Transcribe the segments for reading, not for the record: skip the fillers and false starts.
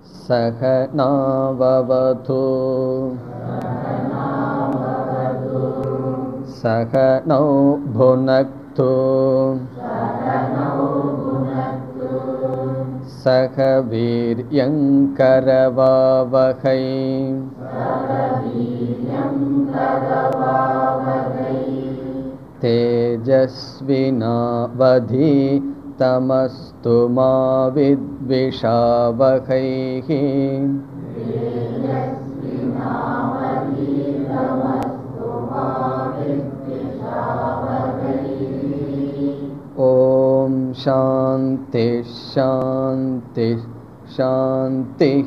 सहनाववतु सहनौ भुनक्तु सह वीर्यङ्करवावहै तेजस्विनावधीतमस्तु मा विद्विषावहैः। ॐ शान्ति शान्ति शान्तिः।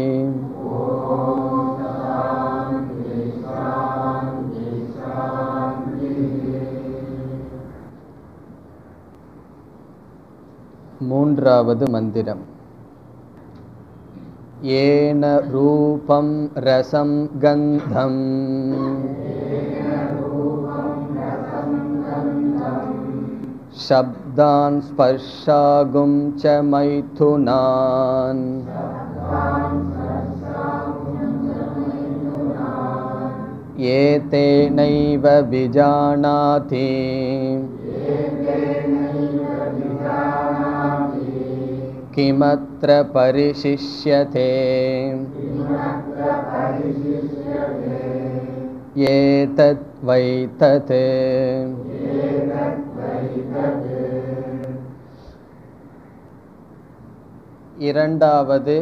மூன்றாவது மந்திரம். ஏன ரூபம் ரசம் கந்தம் शब्दान् स्पर्शागुं च मैथुनान् एतेनैव विजानाति किमत्र परिशिष्यते एतत् वै तत्। இரண்டாவது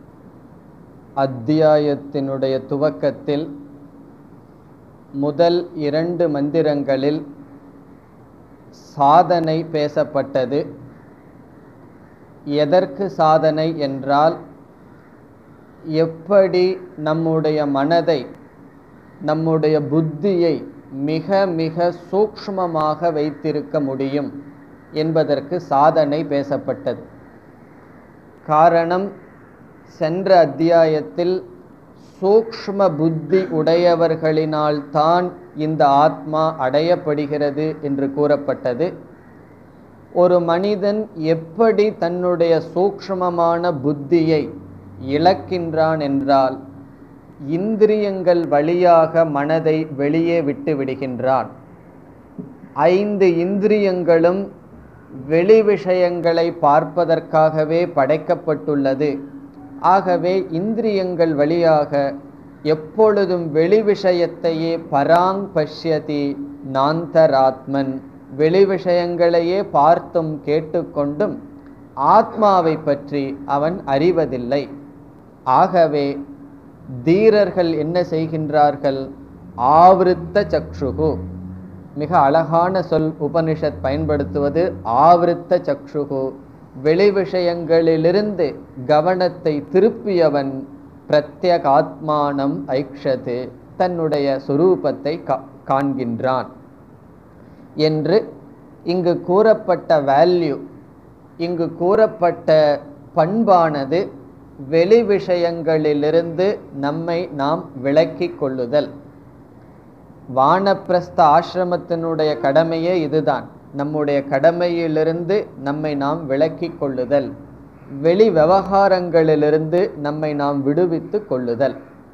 அத்தியாயத்தினுடைய துவக்கத்தில் முதல் 2 மந்திரங்களில் சாதனை பேசப்பட்டது. எதற்கு சாதனை என்றால், எப்படி நம்முடைய மனதை, நம்முடைய புத்தியை மிக மிக சூக்ஷ்மமாக வைத்திருக்க முடியும் என்பதற்கு சாதனை பேசப்பட்டது. காரணம், சென்ற அத்தியாயத்தில் சூக்ஷ்ம புத்தி உடையவர்களினால்தான் இந்த ஆத்மா அடையப்படுகிறது என்று கூறப்பட்டது. ஒரு மனிதன் எப்படி தன்னுடைய சூக்ஷ்மமான புத்தியை இழக்கின்றான் என்றால், இந்திரியங்கள் வழியாக மனதை வெளியே விட்டு விடுகின்றான். 5 இந்திரியங்களும் வெளி விஷயங்களை பார்ப்பதற்காகவே படைக்கப்பட்டுள்ளது. ஆகவே இந்திரியங்கள் வழியாக எப்பொழுதும் வெளி விஷயத்தையே பராங் பஷ்யதி நாந்தராத்மன், வெளி விஷயங்களையே பார்த்தும் கேட்டுக்கொண்டும் ஆத்மாவை பற்றி அவன் அறிவதில்லை. ஆகவே தீரர்கள் என்ன செய்கின்றார்கள்? ஆவிருத்த சக்ஷுகு, மிக அழகான சொல் உபனிஷத் பயன்படுத்துவது ஆவிருத்த சக்ஷுகு. வெளி விஷயங்களிலிருந்து கவனத்தை திருப்பியவன் பிரத்யகாத்மானம் ஐக்ஷது, தன்னுடைய சுரூபத்தை காண்கின்றான் என்று இங்கு கூறப்பட்ட வேல்யூ, இங்கு கூறப்பட்ட பண்பானது வெளி விஷயங்களிலிருந்து நம்மை நாம் விலக்கிக் கொள்ளுதல். வானப்பிரஸ்த ஆசிரமத்தினுடைய கடமையே இதுதான். நம்முடைய கடமையிலிருந்து நம்மை நாம் விலக்கிக் கொள்ளுதல், வெளி விவகாரங்களிலிருந்து நம்மை நாம் விடுவித்து கொள்ளுதல்.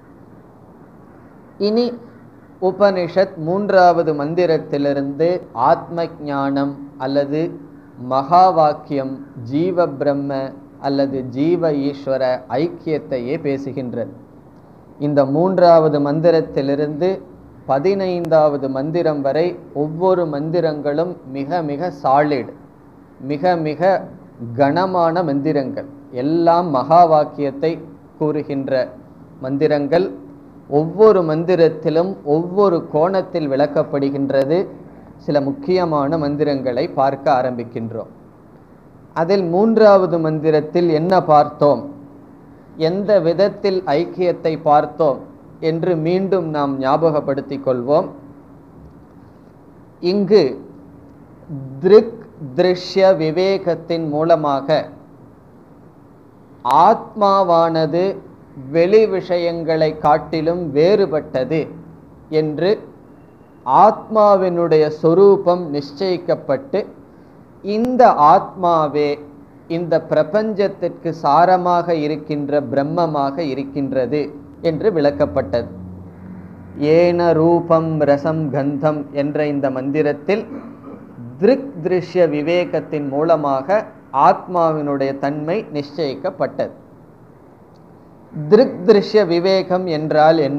இனி உபனிஷத் 3வது மந்திரத்திலிருந்து ஆத்ம ஞானம் அல்லது மகா வாக்கியம், ஜீவ பிரம்ம அல்லது ஜீவ ஈஸ்வர ஐக்கியத்தையே பேசுகின்றது. இந்த 3வது மந்திரத்திலிருந்து 15வது மந்திரம் வரை ஒவ்வொரு மந்திரங்களும் மிக மிக சாலிட், மிக மிக கனமான மந்திரங்கள். எல்லாம் மகா வாக்கியத்தை கூறுகின்ற மந்திரங்கள். ஒவ்வொரு மந்திரத்திலும் ஒவ்வொரு கோணத்தில் விளக்கப்படுகின்றது. சில முக்கியமான மந்திரங்களை பார்க்க ஆரம்பிக்கின்றோம். அதில் 3வது மந்திரத்தில் என்ன பார்த்தோம், எந்த விதத்தில் ஐக்கியத்தை பார்த்தோம் என்று மீண்டும் நாம் ஞாபகப்படுத்திக் கொள்வோம். இங்கு திருக் திருஷ்ய விவேகத்தின் மூலமாக ஆத்மாவானது வெளி விஷயங்களை காட்டிலும் வேறுபட்டது என்று ஆத்மாவினுடைய சொரூபம் நிச்சயிக்கப்பட்டு, இந்த ஆத்மாவே இந்த பிரபஞ்சத்திற்கு சாரமாக இருக்கின்ற பிரம்மமாக இருக்கின்றது என்று விளக்கப்பட்டது. ஏன ரூபம் ரசம் கந்தம் என்ற இந்த மந்திரத்தில் திருக் திருஷ்ய விவேகத்தின் மூலமாக ஆத்மாவினுடைய தன்மை நிச்சயிக்கப்பட்டது. திருக் திருஷ்ய விவேகம் என்றால் என்ன?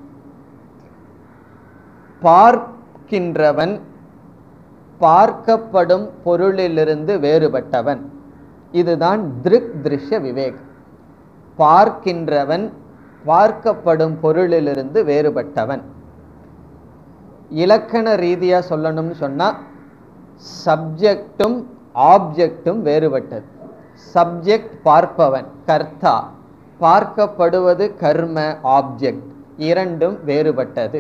பார்க்கின்றவன் பார்க்கப்படும் பொருளிலிருந்து வேறுபட்டவன். இதுதான் திருக் திருஷ்ய விவேகம். பார்க்கின்றவன் பார்க்கப்படும் பொருளிலிருந்து வேறுபட்டவன். இலக்கண ரீதியா சொல்லணும்னு சொன்னா சப்ஜெக்டும் ஆப்ஜெக்டும் வேறுபட்டது. சப்ஜெக்ட் பார்ப்பவன், கர்த்தா, பார்க்கப்படுவது கர்ம, ஆப்ஜெக்ட், இரண்டும் வேறுபட்டது.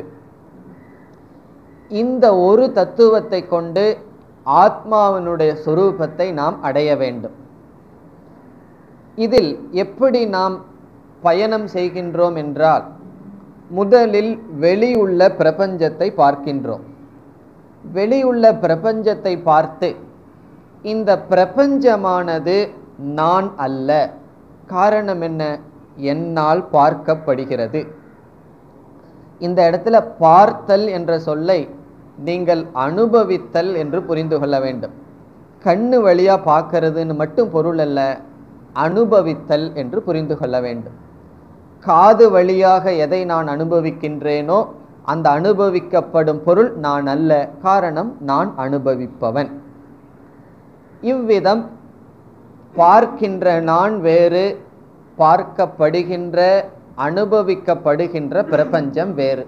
இந்த ஒரு தத்துவத்தை கொண்டு ஆத்மாவினுடைய சொரூபத்தை நாம் அடைய வேண்டும். இதில் எப்படி நாம் பயணம் செய்கின்றோம் என்றால், முதலில் வெளியுள்ள பிரபஞ்சத்தை பார்க்கின்றோம். வெளியுள்ள பிரபஞ்சத்தை பார்த்து இந்த பிரபஞ்சமானது நான் அல்ல. காரணம் என்ன? என்னால் பார்க்கப்படுகிறது. இந்த இடத்துல பார்த்தல் என்ற சொல்லை நீங்கள் அனுபவித்தல் என்று புரிந்து கொள்ள வேண்டும். கண்ணு வழியா பார்க்கிறதுன்னு மட்டும் பொருள் அல்ல, அனுபவித்தல் என்று புரிந்து கொள்ள வேண்டும். காது வழியாக எதை நான் அனுபவிக்கின்றேனோ அந்த அனுபவிக்கப்படும் பொருள் நான் அல்ல. காரணம், நான் அனுபவிப்பவன். இவ்விதம் பார்க்கின்ற நான் வேறு, பார்க்கப்படுகின்ற அனுபவிக்கப்படுகின்ற பிரபஞ்சம் வேறு.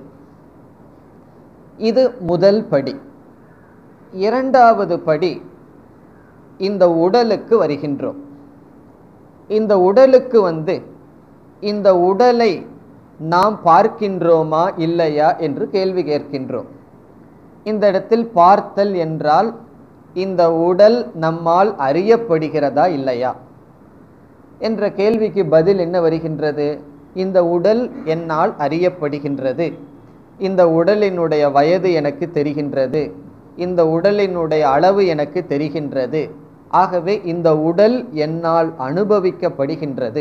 இது முதல் படி. இரண்டாவது படி, இந்த உடலுக்கு வருகின்றோம். இந்த உடலுக்கு வந்து இந்த உடலை நாம் பார்க்கின்றோமா இல்லையா என்று கேள்வி கேட்கின்றோம். இந்த இடத்தில் பார்த்தல் என்றால் இந்த உடல் நம்மால் அறியப்படுகிறதா இல்லையா என்ற கேள்விக்கு பதில் என்ன வருகின்றது? இந்த உடல் என்னால் அறியப்படுகின்றது. இந்த உடலினுடைய வயது எனக்கு தெரிகின்றது. இந்த உடலினுடைய அளவு எனக்கு தெரிகின்றது. ஆகவே இந்த உடல் என்னால் அனுபவிக்கப்படுகின்றது.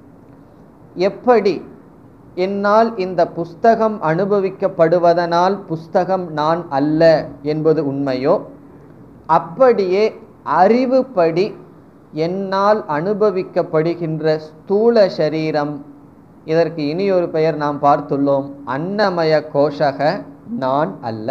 எப்படி என்னால் இந்த புஸ்தகம் அனுபவிக்கப்படுவதனால் புஸ்தகம் நான் அல்ல என்பது உண்மையோ, அப்படியே அறிவுப்படி என்னால் அனுபவிக்கப்படுகின்ற ஸ்தூல சரீரம், இதற்கு இனியொரு பெயர் நாம் பார்த்துள்ளோம், அன்னமய கோஷக, நான் அல்ல.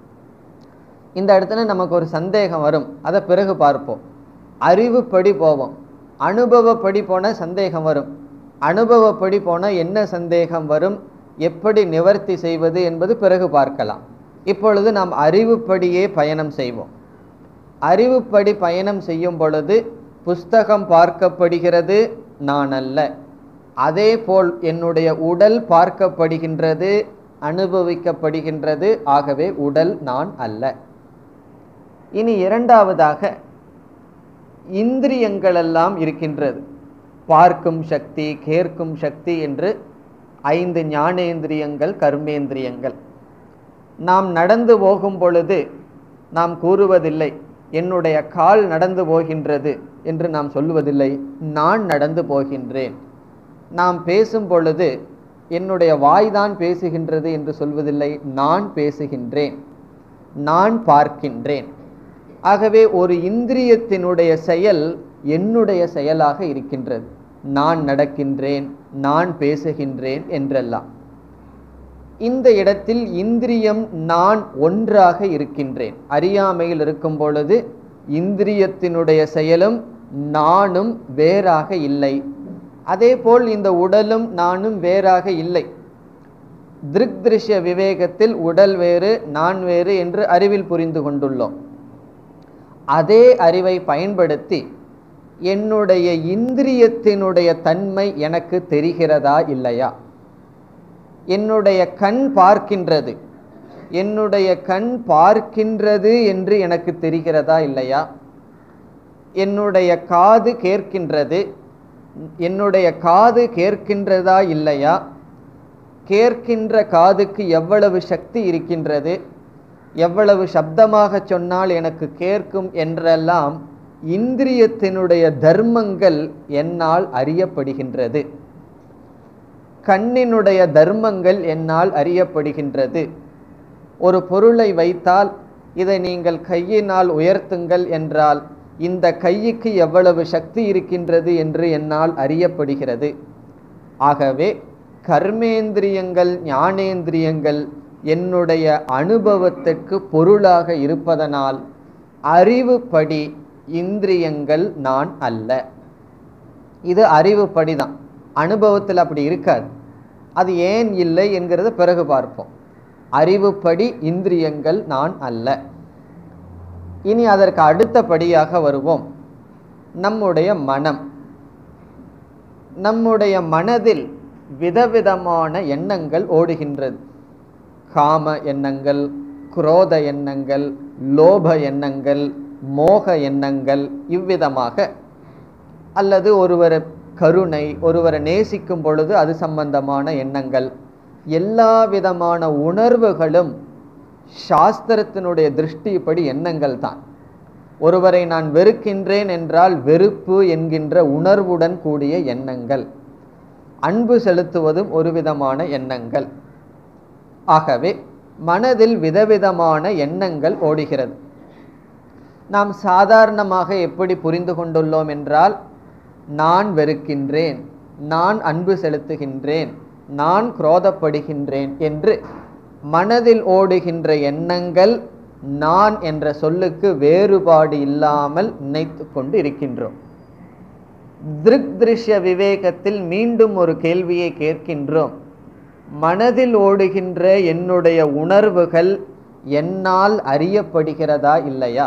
இந்த இடத்துல நமக்கு ஒரு சந்தேகம் வரும், அதை பிறகு பார்ப்போம். அறிவுப்படி போவோம், அனுபவப்படி போன சந்தேகம் வரும். அனுபவப்படி போனால் என்ன சந்தேகம் வரும், எப்படி நிவர்த்தி செய்வது என்பது பிறகு பார்க்கலாம். இப்பொழுது நாம் அறிவுப்படியே பயணம் செய்வோம். அறிவுப்படி பயணம் செய்யும் பொழுது புஸ்தகம் பார்க்கப்படுகிறது, நான் அல்ல. அதே போல் என்னுடைய உடல் பார்க்கப்படுகின்றது, அனுபவிக்கப்படுகின்றது. ஆகவே உடல் நான் அல்ல. இனி இரண்டாவதாக இந்திரியங்களெல்லாம் இருக்கின்றது. பார்க்கும் சக்தி, கேட்கும் சக்தி என்று 5 ஞானேந்திரியங்கள், கர்மேந்திரியங்கள். நாம் நடந்து போகும் பொழுது நாம் கூறுவதில்லை என்னுடைய கால் நடந்து போகின்றது என்று நாம் சொல்லுவதில்லை, நான் நடந்து போகின்றேன். நாம் பேசும் பொழுது என்னுடைய வாய்தான் பேசுகின்றது என்று சொல்வதில்லை, நான் பேசுகின்றேன், நான் பார்க்கின்றேன். ஆகவே ஒரு இந்திரியத்தினுடைய செயல் என்னுடைய செயலாக இருக்கின்றது. நான் நடக்கின்றேன், நான் பேசுகின்றேன் என்றெல்லாம். இந்த இடத்தில் இந்திரியம் நான் ஒன்றாக இருக்கின்றேன். அறியாமையில் இருக்கும் பொழுது இந்திரியத்தினுடைய செயலும் நானும் வேறாக இல்லை. அதே போல் இந்த உடலும் நானும் வேறாக இல்லை. திருக் திருஷ்ய விவேகத்தில் உடல் வேறு, நான் வேறு என்று அறிவில் புரிந்து கொண்டுள்ளோம். அதே அறிவை பயன்படுத்தி என்னுடைய இந்திரியத்தினுடைய தன்மை எனக்கு தெரிகிறதா இல்லையா? என்னுடைய கண் பார்க்கின்றது, என்னுடைய கண் பார்க்கின்றது என்று எனக்கு தெரிகிறதா இல்லையா? என்னுடைய காது கேட்கின்றது, என்னுடைய காது கேட்கின்றதா இல்லையா? கேட்கின்ற காதுக்கு எவ்வளவு சக்தி இருக்கின்றது, எவ்வளவு சப்தமாக சொன்னால் எனக்கு கேட்கும் என்றெல்லாம் இந்திரியத்தினுடைய தர்மங்கள் என்னால் அறியப்படுகின்றது. கண்ணினுடைய தர்மங்கள் என்னால் அறியப்படுகின்றது. ஒரு பொருளை வைத்தால் இதை நீங்கள் கையினால் உயர்த்துங்கள் என்றால் இந்த கைக்கு எவ்வளவு சக்தி இருக்கின்றது என்று என்னால் அறியப்படுகிறது. ஆகவே கர்மேந்திரியங்கள் ஞானேந்திரியங்கள் என்னுடைய அனுபவத்திற்கு பொருளாக இருப்பதனால் அறிவுப்படி இந்திரியங்கள் நான் அல்ல. இது அறிவுப்படிதான், அனுபவத்தில் அப்படி இருக்காது. அது ஏன் இல்லை என்கிறத பிறகு பார்ப்போம். அறிவுப்படி இந்திரியங்கள் நான் அல்ல. இனி அதற்கு அடுத்தபடியாக வருவோம். நம்முடைய மனம். நம்முடைய மனதில் விதவிதமான எண்ணங்கள் ஓடுகின்றது. காம எண்ணங்கள், குரோத எண்ணங்கள், லோப எண்ணங்கள், மோக எண்ணங்கள், இவ்விதமாக. அல்லது ஒருவர் கருணை, ஒருவரை நேசிக்கும் பொழுது அது சம்பந்தமான எண்ணங்கள். எல்லா விதமான உணர்வுகளும் சாஸ்திரத்தினுடைய திருஷ்டிப்படி எண்ணங்கள் தான். ஒருவரை நான் வெறுக்கின்றேன் என்றால் வெறுப்பு என்கின்ற உணர்வுடன் கூடிய எண்ணங்கள். அன்பு செலுத்துவதும் ஒரு விதமான எண்ணங்கள். ஆகவே மனதில் விதவிதமான எண்ணங்கள் ஓடுகிறது. நாம் சாதாரணமாக எப்படி புரிந்து கொண்டுள்ளோம் என்றால், நான் வெறுக்கின்றேன், நான் அன்பு செலுத்துகின்றேன், நான் குரோதப்படுகின்றேன் என்று மனதில் ஓடுகின்ற எண்ணங்கள் நான் என்ற சொல்லுக்கு வேறுபாடு இல்லாமல் நினைத்து கொண்டு இருக்கின்றோம். திருக் திருஷ்ய விவேகத்தில் மீண்டும் ஒரு கேள்வியை கேட்கின்றோம். மனதில் ஓடுகின்ற என்னுடைய உணர்வுகள் என்னால் அறியப்படுகிறதா இல்லையா?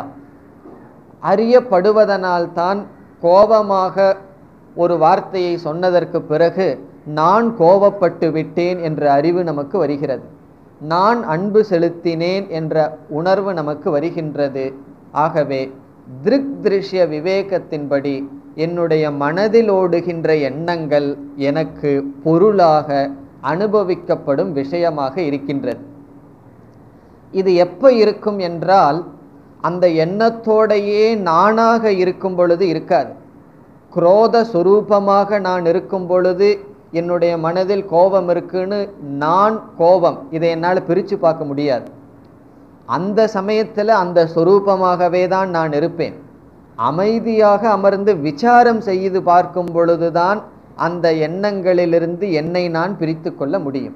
அறியப்படுவதனால்தான் கோபமாக ஒரு வார்த்தையை சொன்னதற்கு பிறகு நான் கோபப்பட்டு விட்டேன் என்ற அறிவு நமக்கு வருகிறது. நான் அன்பு செலுத்தினேன் என்ற உணர்வு நமக்கு வருகின்றது. ஆகவே திருக் திருஷ்ய விவேகத்தின்படி என்னுடைய மனதில் ஓடுகின்ற எண்ணங்கள் எனக்கு பொருளாக அனுபவிக்கப்படும் விஷயமாக இருக்கின்றது. இது எப்போ இருக்கும் என்றால், அந்த எண்ணத்தோடையே நானாக இருக்கும் பொழுது இருக்காது. குரோத சுரூபமாக நான் இருக்கும் பொழுது என்னுடைய மனதில் கோபம் இருக்குன்னு நான் கோபம் இதை என்னால் பிரித்து பார்க்க முடியாது. அந்த சமயத்தில் அந்த சொரூபமாகவே தான் நான் இருப்பேன். அமைதியாக அமர்ந்து விசாரம் செய்து பார்க்கும் பொழுதுதான் அந்த எண்ணங்களிலிருந்து என்னை நான் பிரித்து கொள்ள முடியும்.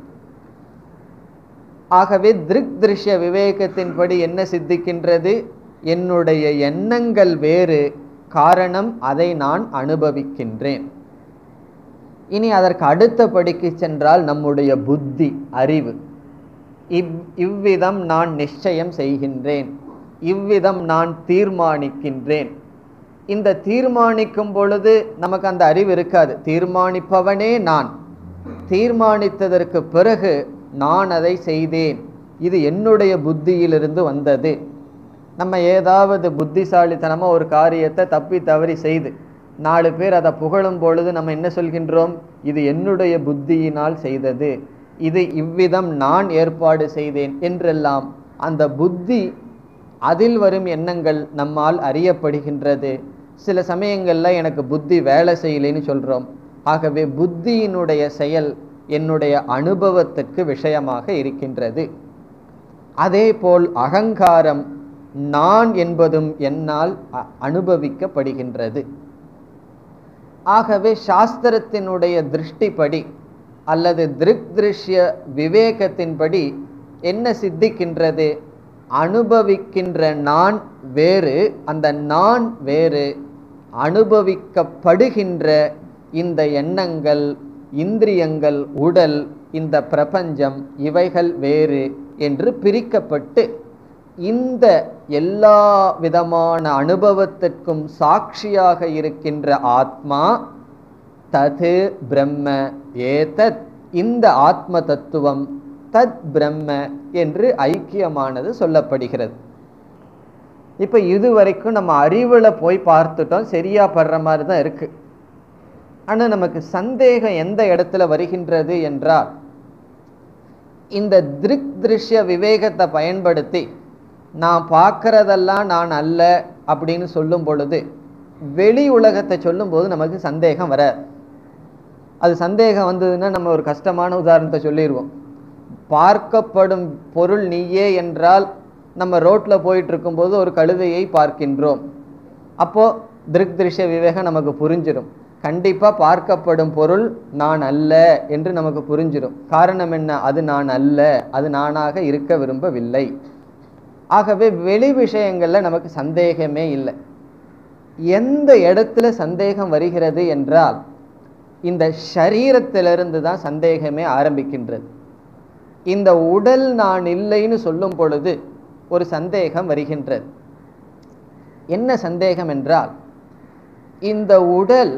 ஆகவே திருக் திருஷ்ய விவேகத்தின்படி என்ன சித்திக்கின்றது? என்னுடைய எண்ணங்கள் வேறு, காரணம் அதை நான் அனுபவிக்கின்றேன். இனி அதற்கு அடுத்தபடிக்கு சென்றால் நம்முடைய புத்தி, அறிவு. இவ்விதம் நான் நிச்சயம் செய்கின்றேன், இவ்விதம் நான் தீர்மானிக்கின்றேன். இந்த தீர்மானிக்கும் பொழுது நமக்கு அந்த அறிவு இருக்காது. தீர்மானிப்பவனே நான். தீர்மானித்ததற்கு பிறகு நான் அதை செய்தேன், இது என்னுடைய புத்தியிலிருந்து வந்தது. நம்ம ஏதாவது புத்திசாலித்தனமாக ஒரு காரியத்தை தப்பி தவறி செய்து 4 பேர் அதை புகழும் பொழுது நம்ம என்ன சொல்கின்றோம்? இது என்னுடைய புத்தியினால் செய்தது, இது இவ்விதம் நான் ஏற்பாடு செய்தேன் என்றெல்லாம் அந்த புத்தி, அதில் வரும் எண்ணங்கள் நம்மால் அறியப்படுகின்றது. சில சமயங்களில் எனக்கு புத்தி வேலை செய்யலைன்னு சொல்கிறோம். ஆகவே புத்தியினுடைய செயல் என்னுடைய அனுபவத்திற்கு விஷயமாக இருக்கின்றது. அதே போல் அகங்காரம், நான் என்பதும் என்னால் அனுபவிக்கப்படுகின்றது. ஆகவே சாஸ்திரத்தினுடைய திருஷ்டிப்படி அல்லது திருக் திருஷ்ய விவேகத்தின்படி என்ன சித்திக்கின்றது? அனுபவிக்கின்ற நான் வேறு, அந்த நான் வேறு, அனுபவிக்கப்படுகின்ற இந்த எண்ணங்கள், இந்திரியங்கள், உடல், இந்த பிரபஞ்சம், இவைகள் வேறு என்று பிரிக்கப்பட்டு இந்த எல்லா விதமான அனுபவத்திற்கும் சாட்சியாக இருக்கின்ற ஆத்மா தது பிரம்ம ஏதத், இந்த ஆத்ம தத்துவம் தத் பிரம்ம என்று ஐக்கியமானது சொல்லப்படுகிறது. இப்போ இதுவரைக்கும் நம்ம அறிவில் போய் பார்த்துட்டோம், சரியா படுற மாதிரி தான் இருக்கு. ஆனால் நமக்கு சந்தேகம் எந்த இடத்துல வருகின்றது என்றால், இந்த திருக் திருஷ்ய விவேகத்தை பயன்படுத்தி நான் பார்க்கறதெல்லாம் நான் அல்ல அப்படின்னு சொல்லும் பொழுது வெளி உலகத்தை சொல்லும் போது நமக்கு சந்தேகம் வராது. அது சந்தேகம் வந்ததுன்னா நம்ம ஒரு கஷ்டமான உதாரணத்தை சொல்லிடுவோம். பார்க்கப்படும் பொருள் நீயே என்றால் நம்ம ரோட்ல போயிட்டு இருக்கும்போது ஒரு கழுதையை பார்க்கின்றோம். அப்போ திருஷ்ய விவேகம் நமக்கு புரிஞ்சிடும். கண்டிப்பா பார்க்கப்படும் பொருள் நான் அல்ல என்று நமக்கு புரிஞ்சிடும். காரணம் என்ன? அது நான் அல்ல, அது நானாக இருக்க விரும்பவில்லை. ஆகவே வெளி விஷயங்கள்ல நமக்கு சந்தேகமே இல்லை. எந்த இடத்துல சந்தேகம் வருகிறது என்றால் இந்த ஷரீரத்திலிருந்து தான் சந்தேகமே ஆரம்பிக்கின்றது. இந்த உடல் நான் இல்லைன்னு சொல்லும் பொழுது ஒரு சந்தேகம் வருகின்றது. என்ன சந்தேகம் என்றால், இந்த உடல்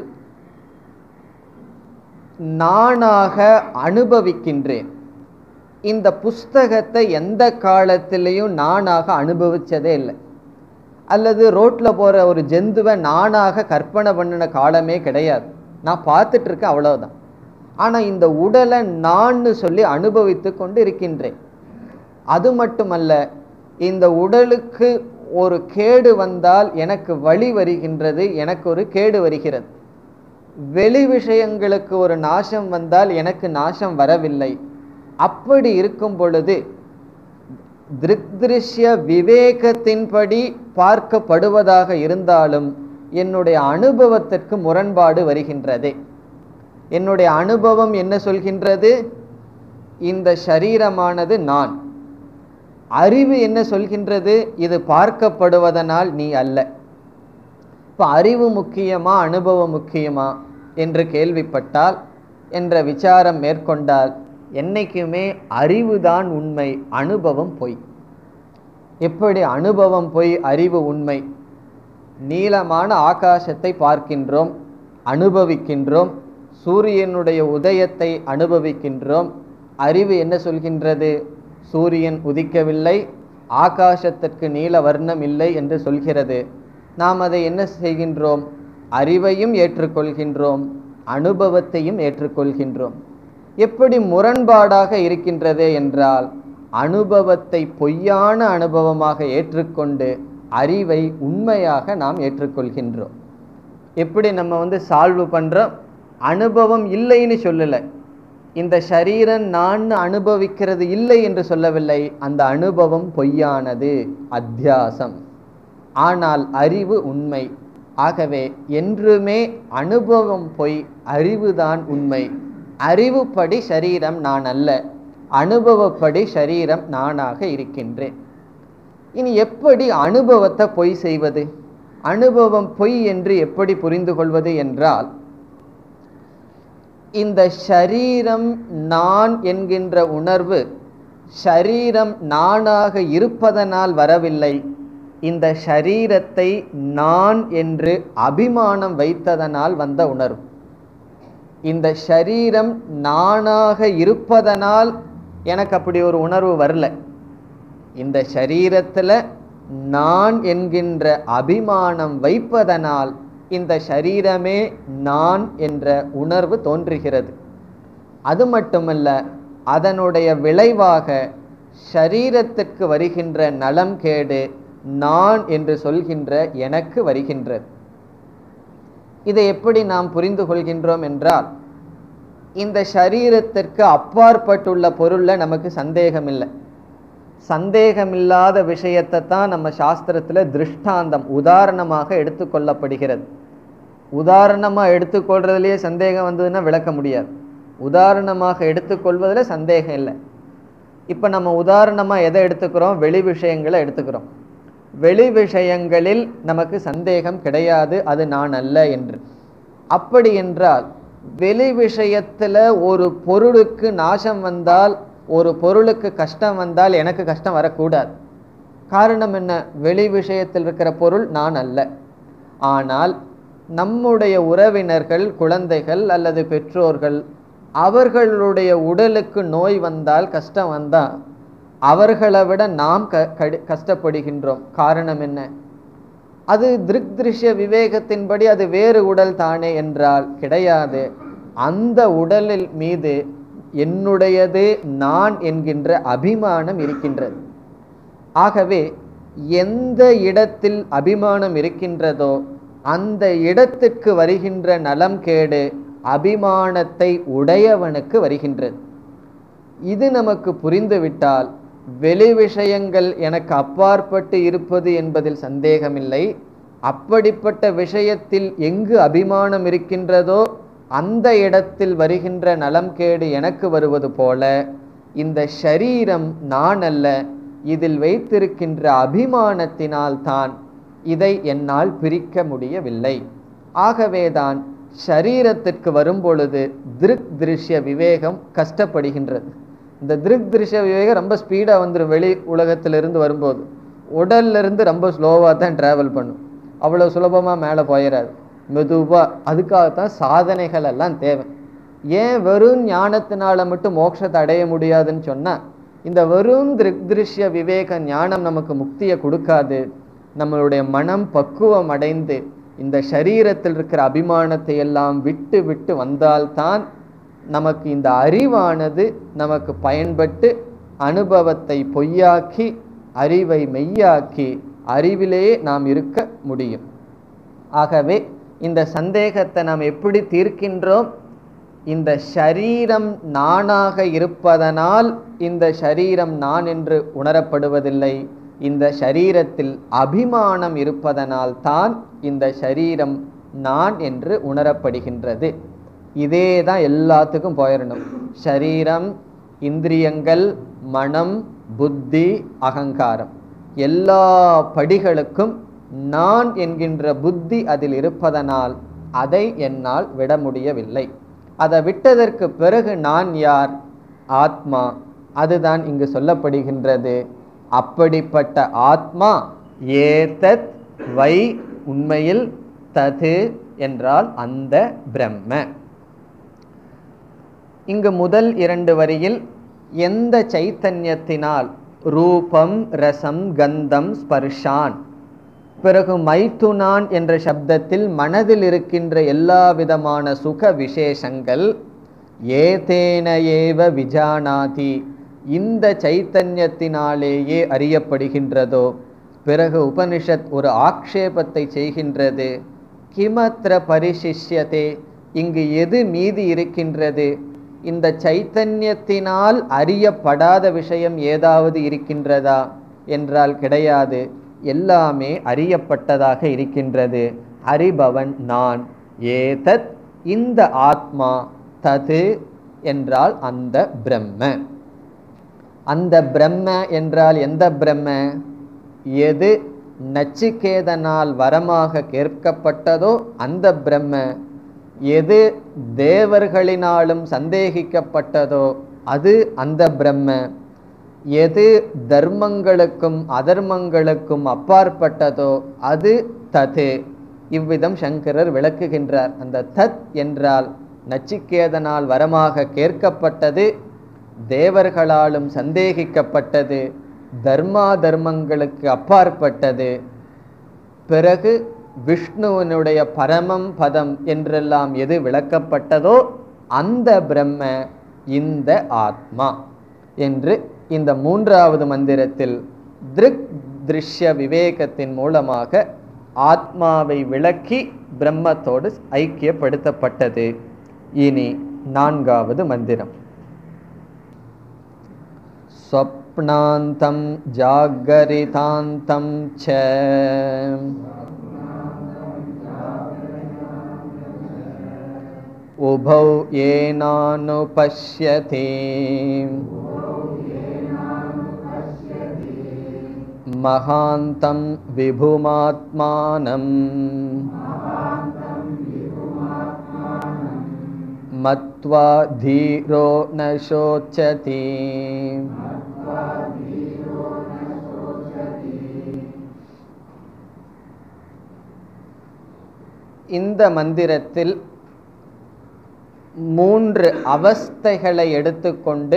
நானாக அனுபவிக்கின்றேன். இந்த புஸ்தகத்தை எந்த காலத்திலையும் நானாக அனுபவிச்சதே இல்லை. அல்லது ரோட்ல போற ஒரு ஜந்துவை நானாக கற்பனை பண்ணின காலமே கிடையாது. நான் பார்த்துட்டு இருக்கேன், அவ்வளவுதான். ஆனா இந்த உடலை நான் சொல்லி அனுபவித்து கொண்டு இருக்கின்றேன். அது மட்டுமல்ல, இந்த உடலுக்கு ஒரு கேடு வந்தால் எனக்கு வலி வருகின்றது, எனக்கு ஒரு கேடு வருகிறது. வெளி விஷயங்களுக்கு ஒரு நாசம் வந்தால் எனக்கு நாசம் வரவில்லை. அப்படி இருக்கும் பொழுது திருஷ்ய விவேகத்தின்படி பார்க்கப்படுவதாக இருந்தாலும் என்னுடைய அனுபவத்திற்கு முரண்பாடு வருகின்றது. என்னுடைய அனுபவம் என்ன சொல்கின்றது? இந்த சரீரமானது நான். அறிவு என்ன சொல்கின்றது? இது பார்க்கப்படுவதனால் நீ அல்ல. இப்ப அறிவு முக்கியமா அனுபவம் முக்கியமா என்று கேள்விப்பட்டால், என்ற விசாரம் மேற்கொண்டால், என்னைக்குமே அறிவுதான் உண்மை, அனுபவம் பொய். எப்படி அனுபவம் பொய், அறிவு உண்மை? நீலமான ஆகாசத்தை பார்க்கின்றோம், அனுபவிக்கின்றோம். சூரியனுடைய உதயத்தை அனுபவிக்கின்றோம். அறிவு என்ன சொல்கின்றது? சூரியன் உதிக்கவில்லை, ஆகாசத்திற்கு நீல வர்ணம் இல்லை என்று சொல்கிறது. நாம் அதை என்ன செய்கின்றோம்? அறிவையும் ஏற்றுக்கொள்கின்றோம், அனுபவத்தையும் ஏற்றுக்கொள்கின்றோம். எப்படி முரண்பாடாக இருக்கின்றது என்றால், அனுபவத்தை பொய்யான அனுபவமாக ஏற்றுக்கொண்டு அறிவை உண்மையாக நாம் ஏற்றுக்கொள்கின்றோம். எப்படி நம்ம சால்வ் பண்றோம்? அனுபவம் இல்லைன்னு சொல்லல, இந்த சரீரம் நான் அனுபவிக்கிறது இல்லை என்று சொல்லவில்லை. அந்த அனுபவம் பொய்யானது, அத்தியாசம். ஆனால் அறிவு உண்மை. ஆகவே என்றுமே அனுபவம் பொய், அறிவுதான் உண்மை. அறிவுப்படி சரீரம் நான் அல்ல, அனுபவப்படி சரீரம் நானாக இருக்கின்றேன். இனி எப்படி அனுபவத்தை பொய் செய்வது? அனுபவம் பொய் என்று எப்படி புரிந்து கொள்வது என்றால், இந்த ஷரீரம் நான் என்கின்ற உணர்வு ஷரீரம் நானாக இருப்பதனால் வரவில்லை. இந்த ஷரீரத்தை நான் என்று அபிமானம் வைத்ததனால் வந்த உணர்வு. இந்த ஷரீரம் நானாக இருப்பதனால் எனக்கு அப்படி ஒரு உணர்வு வரல. இந்த ஷரீரத்தில் நான் என்கின்ற அபிமானம் வைப்பதனால் இந்த ஷரீரமே நான் என்ற உணர்வு தோன்றுகிறது. அது மட்டுமல்ல, அதனுடைய விளைவாக ஷரீரத்திற்கு வருகின்ற நலம் கேடு நான் என்று சொல்கின்ற எனக்கு வருகின்றது. இதை எப்படி நாம் புரிந்து கொள்கின்றோம் என்றால், இந்த ஷரீரத்திற்கு அப்பாற்பட்டுள்ள பொருள்ல நமக்கு சந்தேகம் இல்லை. சந்தேகமில்லாத விஷயத்தை தான் நம்ம சாஸ்திரத்துல திருஷ்டாந்தம், உதாரணமாக எடுத்துக்கொள்ளப்படுகிறது. உதாரணமா எடுத்துக்கொள்றதுலயே சந்தேகம் வந்ததுன்னா விளக்க முடியாது. உதாரணமாக எடுத்துக்கொள்வதுல சந்தேகம் இல்லை. இப்ப நம்ம உதாரணமா எதை எடுத்துக்கிறோம்? வெளி விஷயங்களை எடுத்துக்கிறோம். வெளி விஷயங்களில் நமக்கு சந்தேகம் கிடையாது, அது நான் அல்ல என்று. அப்படி என்றால் வெளி விஷயத்துல ஒரு பொருளுக்கு நாசம் வந்தால், ஒரு பொருளுக்கு கஷ்டம் வந்தால் எனக்கு கஷ்டம் வரக்கூடாது. காரணம் என்ன? வெளி விஷயத்தில் இருக்கிற பொருள் நான் அல்ல. ஆனால் நம்முடைய உறவினர்கள், குழந்தைகள் அல்லது பெற்றோர்கள், அவர்களுடைய உடலுக்கு நோய் வந்தால், கஷ்டம் வந்தால், அவர்களை விட நாம் கஷ்டப்படுகின்றோம். காரணம் என்ன? அது திருஷ்ய விவேகத்தின்படி அது வேறு உடல் தானே என்றால் கிடையாது. அந்த உடலில் மீது என்னுடையது நான் என்கின்ற அபிமானம் இருக்கின்றது. ஆகவே எந்த இடத்தில் அபிமானம் இருக்கின்றதோ அந்த இடத்திற்கு வருகின்ற நலம் கேடு அபிமானத்தை உடையவனுக்கு வருகின்றது. இது நமக்கு புரிந்துவிட்டால் வெளி விஷயங்கள் எனக்கு அப்பாற்பட்டு இருப்பது என்பதில் சந்தேகமில்லை. அப்படிப்பட்ட விஷயத்தில் எங்கு அபிமானம் இருக்கின்றதோ அந்த இடத்தில் வருகின்ற நலம் கேடு எனக்கு வருவது போல இந்த ஷரீரம் நான் அல்ல, இதில் வைத்திருக்கின்ற அபிமானத்தினால் தான் இதை என்னால் பிரிக்க முடியவில்லை. ஆகவேதான் ஷரீரத்திற்கு வரும்பொழுது திருக் திருஷ்ய விவேகம் கஷ்டப்படுகின்றது. இந்த திருக் திருஷ்ய விவேகம் ரொம்ப ஸ்பீடாக வந்துடும். வெளி உலகத்திலிருந்து வரும்போது உடல்லிருந்து ரொம்ப ஸ்லோவாக தான் ட்ராவல் பண்ணும், அவ்வளோ சுலபமாக மேலே போயிடாது, மெதுவாக. அதுக்காகத்தான் சாதனைகள் எல்லாம் தேவை. ஏன் வெறும் ஞானத்தினால மட்டும் மோட்சத்தை அடைய முடியாதுன்னு சொன்னால், இந்த வெறும் திருஷ்ய விவேக ஞானம் நமக்கு முக்தியை கொடுக்காது. நம்மளுடைய மனம் பக்குவம் அடைந்து இந்த சரீரத்தில் இருக்கிற அபிமானத்தை எல்லாம் விட்டு விட்டு வந்தால்தான் நமக்கு இந்த அறிவானது நமக்கு பயன்பட்டு அனுபவத்தை பொய்யாக்கி அறிவை மெய்யாக்கி அறிவிலேயே நாம் இருக்க முடியும். ஆகவே இந்த சந்தேகத்தை நாம் எப்படி தீர்க்கின்றோம்? இந்த ஷரீரம் நானாக இருப்பதனால் இந்த ஷரீரம் நான் என்று உணரப்படுவதில்லை. இந்த ஷரீரத்தில் அபிமானம் இருப்பதனால் தான் இந்த ஷரீரம் நான் என்று உணரப்படுகின்றது. இதே தான் எல்லாத்துக்கும் போயிடணும். ஷரீரம், இந்திரியங்கள், மனம், புத்தி, அகங்காரம், எல்லா படிகளுக்கும் நான் என்கின்ற புத்தி அதில் இருப்பதனால் அதை என்னால் விட முடியவில்லை. அதை விட்டதற்கு பிறகு நான் யார்? ஆத்மா. அதுதான் இங்கு சொல்லப்படுகின்றது. அப்படிப்பட்ட ஆத்மா ஏதத் வை, உண்மையில் தது என்றால் அந்த பிரம்ம. இங்கு முதல் 2 வரியில் எந்த சைத்தன்யத்தினால், ரூபம், ரசம், கந்தம், ஸ்பர்ஷான், பிறகு மைத்துனான் என்ற சப்தத்தில் மனதில் இருக்கின்ற எல்லா விதமான சுக விசேஷங்கள், ஏதேன ஏவ விஜானாதி, இந்த சைத்தன்யத்தினாலேயே அறியப்படுகின்றதோ. பிறகு உபனிஷத் ஒரு ஆக்ஷேபத்தை செய்கின்றது. கிமத்ர பரிசிஷ்யதே, இங்கு எது மீதி இருக்கின்றது? இந்த சைத்தன்யத்தினால் அறியப்படாத விஷயம் ஏதாவது இருக்கின்றதா என்றால் கிடையாது. எல்லாமே அறியப்பட்டதாக இருக்கின்றது. அறிபவன் நான். ஏதத், இந்த ஆத்மா, தது என்றால் அந்த பிரம்ம. அந்த பிரம்ம என்றால் எந்த பிரம்ம? எது நச்சிகேதனால் வரமாக கேட்கப்பட்டதோ அந்த பிரம்ம. எது தேவர்களினாலும் சந்தேகிக்கப்பட்டதோ அது அந்த பிரம்ம. எது தர்மங்களுக்கும் அதர்மங்களுக்கும் அப்பாற்பட்டதோ அது தது. இவ்விதம் சங்கரர் விளக்குகின்றார். அந்த தத் என்றால் நச்சிகேதனால் வரமாக கேட்கப்பட்டது, தேவர்களாலும் சந்தேகிக்கப்பட்டது, தர்மா தர்மங்களுக்கு அப்பாற்பட்டது. பிறகு விஷ்ணுவனுடைய பரமம் பதம் என்றெல்லாம் எது விளக்கப்பட்டதோ அந்த பிரம்ம இந்த ஆத்மா என்று இந்த 3வது மந்திரத்தில் திருக் திருஷ்ய விவேகத்தின் மூலமாக ஆத்மாவை விளக்கி பிரம்மத்தோடு ஐக்கியப்படுத்தப்பட்டது. இனி 4வது மந்திரம். ஸ்வப்னாந்தம் ஜாகரிதாந்தம் ச உபௌ ஏனானுபஷ்யதி மகாந்தம் விபுமாத்மானம் மத்வா தீரோ ந சோச்சதி. இந்த மந்திரத்தில் 3 அவஸ்தைகளை எடுத்துக்கொண்டு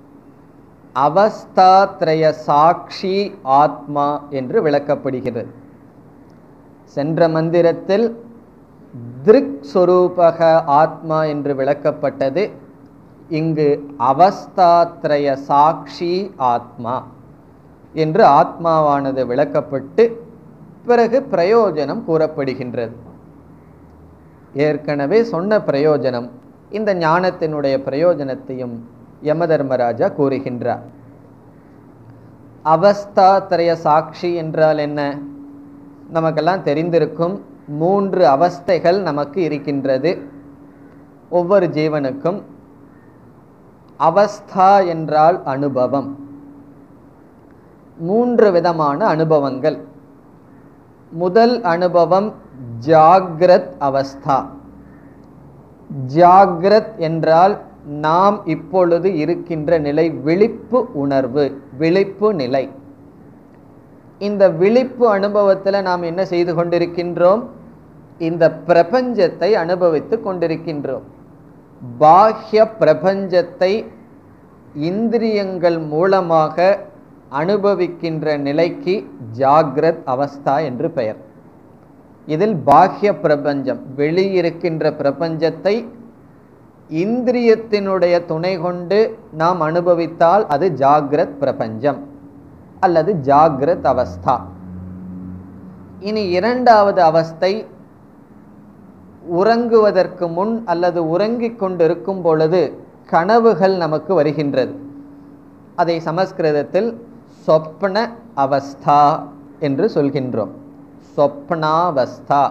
அவஸ்தாத்ரய சாட்சி ஆத்மா என்று விளக்கப்படுகிறது. சென்ற மந்திரத்தில் திருக் சொரூபக ஆத்மா என்று விளக்கப்பட்டது. இங்கு அவஸ்தாத்ரய சாட்சி ஆத்மா என்று ஆத்மாவானது விளக்கப்பட்டு பிறகு பிரயோஜனம் கூறப்படுகின்றது. ஏற்கனவே சொன்ன பிரயோஜனம். இந்த ஞானத்தினுடைய பிரயோஜனத்தையும் யமதர்மராஜா கூறுகின்றார். அவஸ்தாத்ரய சாட்சி என்றால் என்ன? நமக்கெல்லாம் தெரிந்திருக்கும். 3 அவஸ்தைகள் நமக்கு இருக்கின்றது ஒவ்வொரு ஜீவனுக்கும். அவஸ்தா என்றால் அனுபவம். 3 விதமான அனுபவங்கள். முதல் அனுபவம் ஜாக்ரத் அவஸ்தா. ஜாக்ரத் என்றால் நாம் இப்பொழுது இருக்கின்ற நிலை, விழிப்பு உணர்வு, விழிப்பு நிலை. இந்த விழிப்பு அனுபவத்தில் நாம் என்ன செய்து கொண்டிருக்கின்றோம்? இந்த பிரபஞ்சத்தை அனுபவித்து கொண்டிருக்கின்றோம். பாஹ்ய பிரபஞ்சத்தை இந்திரியங்கள் மூலமாக அனுபவிக்கின்ற நிலைக்கு ஜாக்ரத் அவஸ்தா என்று பெயர். இதில் பாஹ்ய பிரபஞ்சம், வெளியிருக்கின்ற பிரபஞ்சத்தை இந்திரியத்தினுடைய துணை கொண்டு நாம் அனுபவித்தால் அது ஜாக்ரத் பிரபஞ்சம் அல்லது ஜாக்ரத் அவஸ்தா. இனி இரண்டாவது அவஸ்தை, உறங்குவதற்கு முன் அல்லது உறங்கிக் கொண்டிருக்கும் பொழுது கனவுகள் நமக்கு வருகின்றது. அதை சமஸ்கிருதத்தில் சொப்ன அவஸ்தா என்று சொல்கின்றோம். சொப்னாவஸ்தா.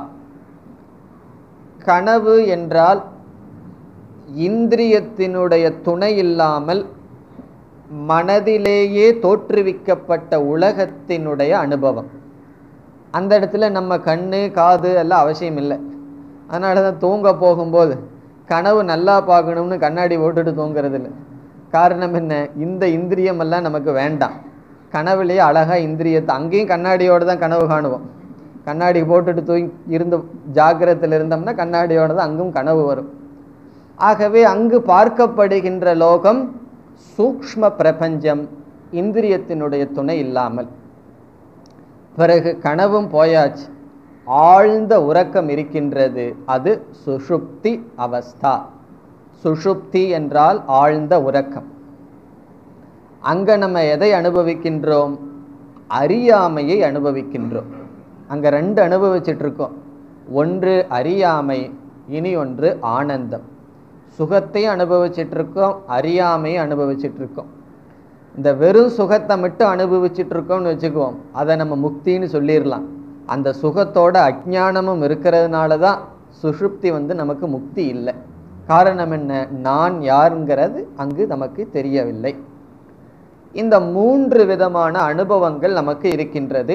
கனவு என்றால் இந்திரியத்தினுடைய துணை இல்லாமல் மனதிலேயே தோற்றுவிக்கப்பட்ட உலகத்தினுடைய அனுபவம். அந்த இடத்துல நம்ம கண்ணு காது எல்லாம் அவசியம் இல்லை. அதனால தான் தூங்க போகும்போது கனவு நல்லா பார்க்கணும்னு கண்ணாடி போட்டுட்டு தூங்குறது இல்லை. காரணம் என்ன? இந்த இந்திரியம் எல்லாம் நமக்கு வேண்டாம். கனவுலேயே அழகாக இந்திரியத்தை, அங்கேயும் கண்ணாடியோடு தான் கனவு காணுவோம். கண்ணாடி போட்டுட்டு தூங்கி இருந்து ஜாக்கிரத்தில் இருந்தோம்னா கண்ணாடியோடு தான் அங்கும் கனவு வரும். ஆகவே அங்கு பார்க்கப்படுகின்ற லோகம் சூக்ஷ்ம பிரபஞ்சம், இந்திரியத்தினுடைய துணை இல்லாமல். பிறகு கனவும் போயாச்சு, ஆழ்ந்த உறக்கம் இருக்கின்றது. அது சுஷுப்தி அவஸ்தா. சுஷுப்தி என்றால் ஆழ்ந்த உறக்கம். அங்க நம்ம எதை அனுபவிக்கின்றோம்? அறியாமையை அனுபவிக்கின்றோம். அங்க 2 அனுபவிச்சுட்டு இருக்கோம். ஒன்று அறியாமை, இனி ஒன்று ஆனந்தம். சுகத்தையும் அனுபவிச்சுட்டு இருக்கோம், அறியாமையை அனுபவிச்சுட்டு இருக்கோம். இந்த வெறும் சுகத்தை மட்டும் அனுபவிச்சுட்டு இருக்கோம்னு வச்சுக்குவோம், அதை நம்ம முக்தின்னு சொல்லிடலாம். அந்த சுகத்தோட அஜ்ஞானமும் இருக்கிறதுனால தான் சுஷுப்தி நமக்கு முக்தி இல்லை. காரணம் என்ன? நான் யாருங்கிறது அங்கு நமக்கு தெரியவில்லை. இந்த 3 விதமான அனுபவங்கள் நமக்கு இருக்கின்றது.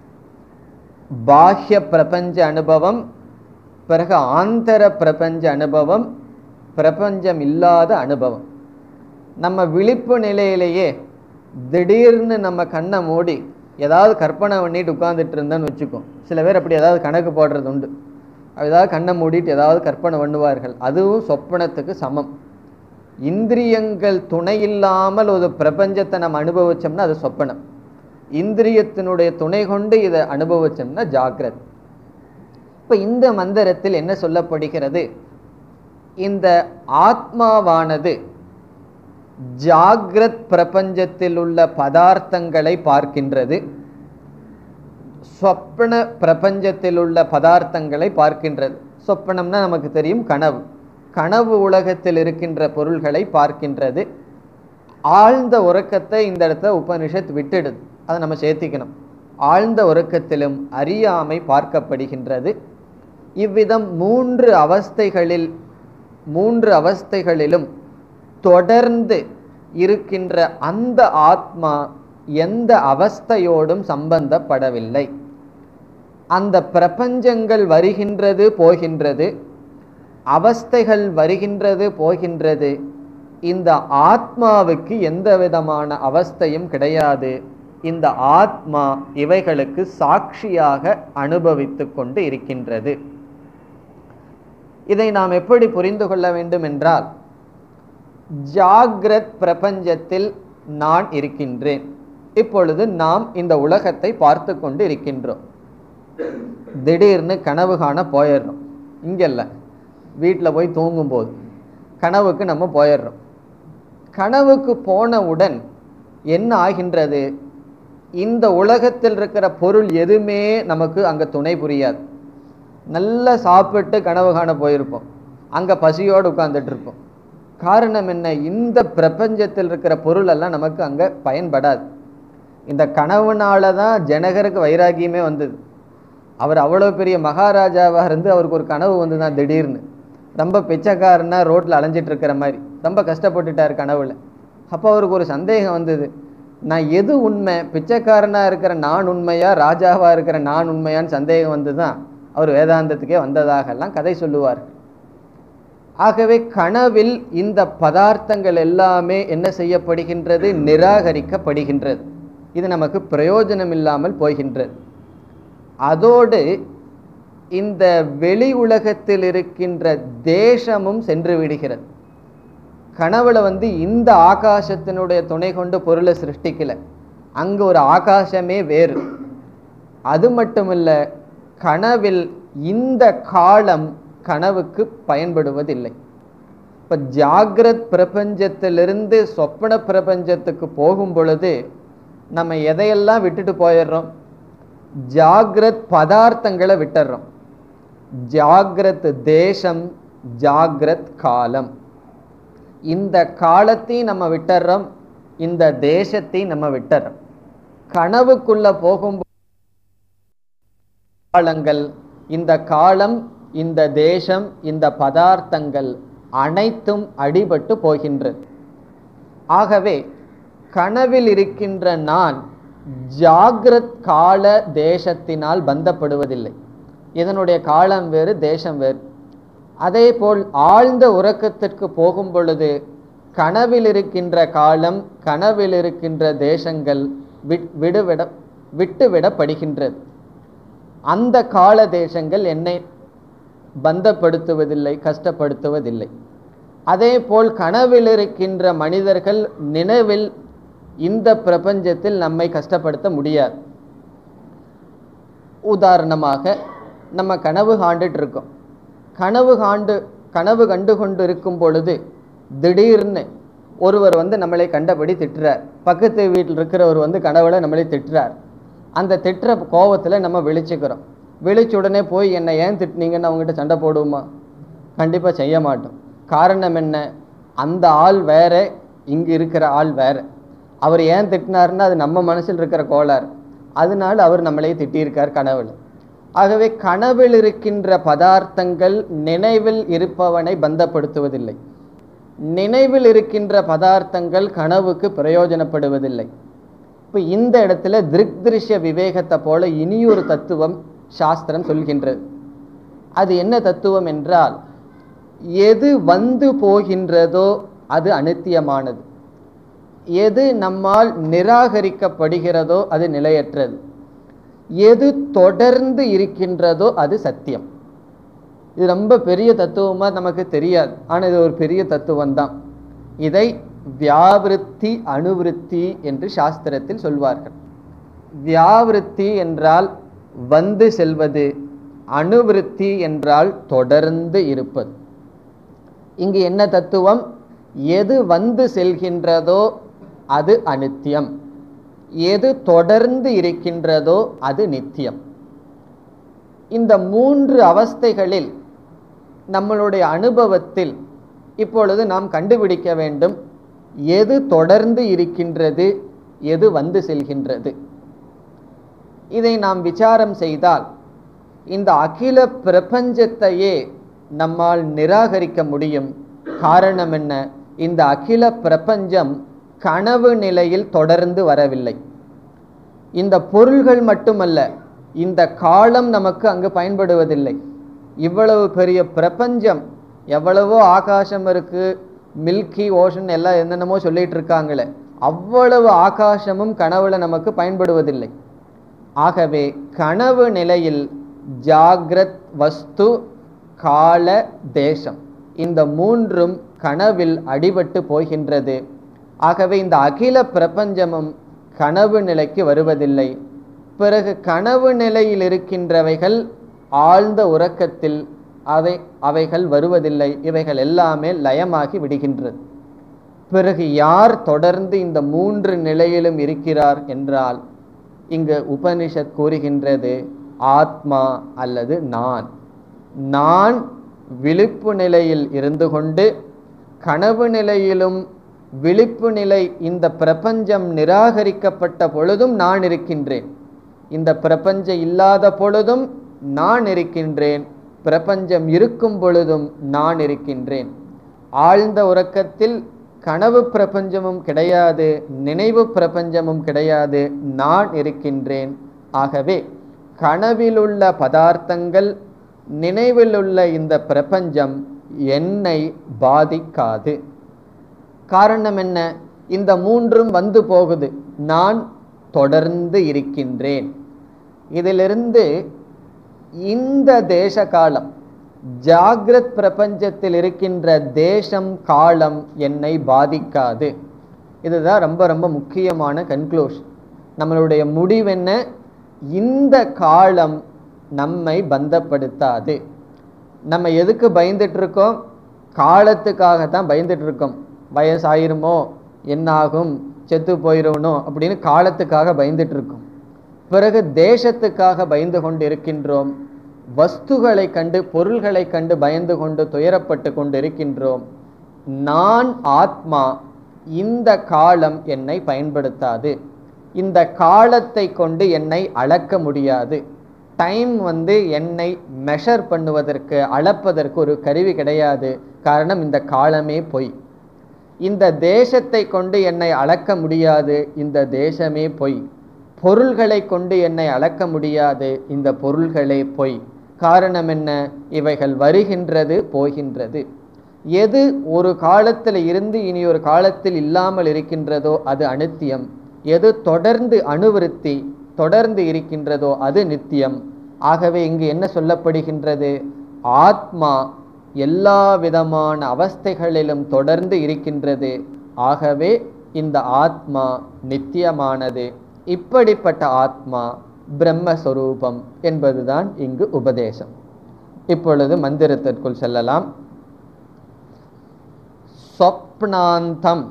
பாஹ்ய பிரபஞ்ச அனுபவம், பிறகு ஆந்தர பிரபஞ்ச அனுபவம், பிரபஞ்சம் இல்லாத அனுபவம். நம்ம விழிப்பு நிலையிலேயே திடீர்னு நம்ம கண்ணை மூடி ஏதாவது கற்பனை பண்ணிட்டு உட்கார்ந்துட்டு இருந்தோன்னு வச்சுக்கோம். சில பேர் அப்படி ஏதாவது கணக்கு போடுறது உண்டு. ஏதாவது கண்ணை மூடிட்டு ஏதாவது கற்பனை பண்ணுவார்கள். அதுவும் சொப்பனத்துக்கு சமம். இந்திரியங்கள் துணை இல்லாமல் ஒரு பிரபஞ்சத்தை நம்ம அனுபவிச்சோம்னா அது சொப்பனம். இந்திரியத்தினுடைய துணை கொண்டு இதை அனுபவிச்சோம்னா ஜாகிரத். இப்ப இந்த மந்திரத்தில் என்ன சொல்லப்படுகிறது? இந்த ஆத்மாவானது ஜாகிரத் பிரபஞ்சத்தில் உள்ள பதார்த்தங்களை பார்க்கின்றது, சொப்பன பிரபஞ்சத்தில் உள்ள பதார்த்தங்களை பார்க்கின்றது. சொப்பனம்னா நமக்கு தெரியும் கனவு. கனவு உலகத்தில் இருக்கின்ற பொருள்களை பார்க்கின்றது. ஆழ்ந்த உறக்கத்தை இந்த இடத்துல உபனிஷத் விட்டுடுது, அதை நம்ம சேர்த்திக்கணும். ஆழ்ந்த உறக்கத்திலும் அறியாமை பார்க்கப்படுகின்றது. இவ்விதம் 3 அவஸ்தைகளிலும் தொடர்ந்து இருக்கின்ற அந்த ஆத்மா எந்த அவஸ்தையோடும் சம்பந்தப்படவில்லை. அந்த பிரபஞ்சங்கள் வருகின்றது போகின்றது, அவஸ்தைகள் வருகின்றது போகின்றது. இந்த ஆத்மாவுக்கு எந்த விதமான அவஸ்தையும் கிடையாது. இந்த ஆத்மா இவைகளுக்கு சாட்சியாக அனுபவித்து கொண்டு இருக்கின்றது. இதை நாம் எப்படி புரிந்து கொள்ள வேண்டும் என்றால், ஜாகிரத் பிரபஞ்சத்தில் நான் இருக்கின்றேன். இப்பொழுது நாம் இந்த உலகத்தை பார்த்து கொண்டு இருக்கின்றோம். திடீர்னு கனவு காண போயிடுறோம். இங்கல்ல, வீட்டில் போய் தூங்கும்போது கனவுக்கு நம்ம போயிடுறோம். கனவுக்கு போனவுடன் என்ன ஆகின்றது? இந்த உலகத்தில் இருக்கிற பொருள் எதுவுமே நமக்கு அங்கே துணை புரியாது. நல்லா சாப்பிட்டு கனவு காண போயிருப்போம், அங்கே பசியோடு உட்கார்ந்துட்டு இருப்போம். காரணம் என்ன? இந்த பிரபஞ்சத்தில் இருக்கிற பொருள் எல்லாம் நமக்கு அங்கே பயன்படாது. இந்த கனவுனால தான் ஜனகருக்கு வைராகியமே வந்தது. அவர் அவ்வளோ பெரிய மகாராஜாவாக இருந்து அவருக்கு ஒரு கனவு வந்து தான் திடீர்னு ரொம்ப பிச்சைக்காரனா ரோட்டில் அலைஞ்சிட்டு இருக்கிற மாதிரி ரொம்ப கஷ்டப்பட்டுட்டார் கனவுல. அப்போ அவருக்கு ஒரு சந்தேகம் வந்தது, நான் எது உண்மை, பிச்சைக்காரனாக இருக்கிற நான் உண்மையா, ராஜாவாக இருக்கிற நான் உண்மையான்னு சந்தேகம் வந்து தான் அவர் வேதாந்தத்துக்கே வந்ததாகலாம் கதை சொல்லுவார். ஆகவே கனவில் இந்த பதார்த்தங்கள் எல்லாமே என்ன செய்யப்படுகின்றது? நிராகரிக்கப்படுகின்றது. இது நமக்கு பிரயோஜனம் இல்லாமல் போகின்றது. அதோடு இந்த வெளி உலகத்தில் இருக்கின்ற தேசமும் சென்று விடுகிறது. கனவுல இந்த ஆகாசத்தினுடைய துணை கொண்டு பொருளை சிருஷ்டிக்கல, அங்க ஒரு ஆகாசமே வேறு. அது மட்டுமல்ல, கனவில் இந்த காலம் கனவுக்கு பயன்படுவதில்லை. இப்ப ஜாகிரத் பிரபஞ்சத்திலிருந்து சொப்பன பிரபஞ்சத்துக்கு போகும் பொழுது நம்ம எதையெல்லாம் விட்டுட்டு போயிடுறோம்? ஜாகிரத் பதார்த்தங்களை விட்டுறோம். ஜாகிரத் தேசம், ஜாகிரத் காலம், இந்த காலத்தையும் நம்ம விட்டுறோம், இந்த தேசத்தையும் நம்ம விட்டுறோம். கனவுக்குள்ள போகும்போது காலங்கள், இந்த காலம், இந்த தேசம், இந்த பதார்த்தங்கள் அனைத்தும் அடிபட்டு போகின்றது. ஆகவே கனவில் இருக்கின்ற நான் ஜாகிரத் கால தேசத்தினால் பந்தப்படுவதில்லை. இதனுடைய காலம் வேறு, தேசம் வேறு. அதே போல் ஆழ்ந்த உறக்கத்திற்கு போகும் பொழுது கனவில் இருக்கின்ற காலம், கனவில் இருக்கின்ற தேசங்கள் விட்டுவிடப்படுகின்றது. அந்த கால தேசங்கள் என்னை பந்தப்படுத்துவதில்லை, கஷ்டப்படுத்துவதில்லை. அதே போல் கனவில் இருக்கின்ற மனிதர்கள் நினைவில் இந்த பிரபஞ்சத்தில் நம்மை கஷ்டப்படுத்த முடியாது. உதாரணமாக நம்ம கனவு காண்டுட்டு இருக்கோம். கனவு கண்டு கொண்டு இருக்கும் பொழுது திடீர்னு ஒருவர் நம்மளை கண்டபடி திட்டுறார். பக்கத்து வீட்டில் இருக்கிறவர் கனவுல நம்மளை திட்டுறார். அந்த திட்டுற கோபத்தில் நம்ம விழிச்சுக்கிறோம். விழிச்ச உடனே போய் என்னை ஏன் திட்டினீங்கன்னு அவங்ககிட்ட சண்டை போடுவோமா? கண்டிப்பாக செய்ய மாட்டோம். காரணம் என்ன? அந்த ஆள் வேற, இங்கே இருக்கிற ஆள் வேற. அவர் ஏன் திட்டினார்னா அது நம்ம மனசில் இருக்கிற கோளாறு. அதனால அவர் நம்மளையே திட்டியிருக்கார் கனவுல. ஆகவே கனவில் இருக்கின்ற பதார்த்தங்கள் நினைவில் இருப்பவனை பந்தப்படுத்துவதில்லை. நினைவில் இருக்கின்ற பதார்த்தங்கள் கனவுக்கு பிரயோஜனப்படுவதில்லை. இப்போ இந்த இடத்துல திருஷ்ய விவேகத்தை போல இனியொரு தத்துவம் சாஸ்திரம் சொல்கின்றது. அது என்ன தத்துவம் என்றால், எது வந்து போகின்றதோ அது அனித்தியமானது, எது நம்மால் நிராகரிக்கப்படுகிறதோ அது நிலையற்றது, எது தொடர்ந்து இருக்கின்றதோ அது சத்தியம். இது ரொம்ப பெரிய தத்துவமாக நமக்கு தெரியாது, ஆனால் இது ஒரு பெரிய தத்துவம் தான். இதை வியாவிருத்தி அணுவிருத்தி என்று சாஸ்திரத்தில் சொல்வார்கள். வியாவிருத்தி என்றால் வந்து செல்வது, அணுவிருத்தி என்றால் தொடர்ந்து இருப்பது. இங்கு என்ன தத்துவம்? எது வந்து செல்கின்றதோ அது அனித்தியம், எது தொடர்ந்து இருக்கின்றதோ அது நித்தியம். இந்த மூன்று அவஸ்தைகளில் நம்மளுடைய அனுபவத்தில் இப்பொழுது நாம் கண்டுபிடிக்க வேண்டும், எது தொடர்ந்து இருக்கின்றது, எது வந்து செல்கின்றது. இதை நாம் விசாரம் செய்தால் இந்த அகில பிரபஞ்சத்தையே நம்மால் நிராகரிக்க முடியும். காரணம் என்ன? இந்த அகில பிரபஞ்சம் கனவு நிலையில் தொடர்ந்து வரவில்லை. இந்த பொருள்கள் மட்டுமல்ல, இந்த காலம் நமக்கு அங்கு பயன்படுவதில்லை. இவ்வளவு பெரிய பிரபஞ்சம், எவ்வளவோ ஆகாசம் இருக்கு, மில்கி ஓஷன் எல்லாம் என்னென்னமோ சொல்லிட்டு இருக்காங்களே, அவ்வளவு ஆகாசமும் கனவுல நமக்கு பயன்படுவதில்லை. ஆகவே கனவு நிலையில் ஜாகிரத் வஸ்து, கால, தேசம் இந்த மூன்றும் கனவில் அடிபட்டு போகின்றது. ஆகவே இந்த அகில பிரபஞ்சமும் கனவு நிலைக்கு வருவதில்லை. பிறகு கனவு நிலையில் இருக்கின்றவைகள் ஆழ்ந்த உறக்கத்தில் அவைகள் வருவதில்லை. இவைகள் எல்லாமே லயமாகி விடுகின்றது. பிறகு யார் தொடர்ந்து இந்த மூன்று நிலையிலும் இருக்கிறார் என்றால், இங்கு உபனிஷத் கூறுகின்றது ஆத்மா அல்லது நான். நான் விழிப்பு நிலையில் இருந்து கொண்டு கனவு நிலையிலும் விழிப்பு நிலை, இந்த பிரபஞ்சம் நிராகரிக்கப்பட்ட பொழுதும் நான் இருக்கின்றேன், இந்த பிரபஞ்சம் இல்லாத பொழுதும் நான் இருக்கின்றேன், பிரபஞ்சம் இருக்கும் பொழுதும் நான் இருக்கின்றேன். ஆழ்ந்த உறக்கத்தில் கனவு பிரபஞ்சமும் கிடையாது, நினைவு பிரபஞ்சமும் கிடையாது, நான் இருக்கின்றேன். ஆகவே கனவிலுள்ள பதார்த்தங்கள், நினைவிலுள்ள இந்த பிரபஞ்சம் என்னை பாதிக்காது. காரணம் என்ன? இந்த மூன்றும் வந்து போகுது, நான் தொடர்ந்து இருக்கின்றேன். இதிலிருந்து இந்த தேச காலம், ஜாகிரத் பிரபஞ்சத்தில் இருக்கின்ற தேசம் காலம் என்னை பாதிக்காது. இதுதான் ரொம்ப ரொம்ப முக்கியமான கன்க்ளூஷன். நம்மளுடைய முடிவென்ன? இந்த காலம் நம்மை பந்தப்படுத்தாது. நம்ம எதுக்கு பயந்துட்டு இருக்கோம்? காலத்துக்காகத்தான் பயந்துட்டு இருக்கோம். வயசாயிருமோ, என்னாகும், செத்து போயிடணும் அப்படின்னு காலத்துக்காக பயந்துட்டு இருக்கோம். பிறகு தேசத்துக்காக பயந்து கொண்டு இருக்கின்றோம். வஸ்துகளை கண்டு, பொருள்களை கண்டு பயந்து கொண்டு துயரப்பட்டு கொண்டு இருக்கின்றோம். நான் ஆத்மா, இந்த காலம் என்னை பயன்படுத்தாது, இந்த காலத்தை கொண்டு என்னை அளக்க முடியாது. டைம் என்னை மெஷர் பண்ணுவதற்கு, அளப்பதற்கு ஒரு கருவி கிடையாது. காரணம், இந்த காலமே பொய். இந்த தேசத்தை கொண்டு என்னை அளக்க முடியாது, இந்த தேசமே பொய். பொருள்களை கொண்டு என்னை அளக்க முடியாது, இந்த பொருள்களே பொய். காரணம் என்ன? இவைகள் வருகின்றது, போகின்றது. எது ஒரு காலத்தில் இருந்து இனி ஒரு காலத்தில் இல்லாமல் இருக்கின்றதோ அது அனித்தியம். எது தொடர்ந்து அனுவிருத்தி, தொடர்ந்து இருக்கின்றதோ அது நித்தியம். ஆகவே இங்கு என்ன சொல்லப்படுகின்றது? ஆத்மா எல்லா விதமான அவஸ்தைகளிலும் தொடர்ந்து இருக்கின்றது. ஆகவே இந்த ஆத்மா நித்தியமானது. இப்படிப்பட்ட ஆத்மா பிரம்மஸ்வரூபம் என்பதுதான் இங்கு உபதேசம். இப்பொழுது மந்திரத்திற்குள் செல்லலாம். சொப்னாந்தம்.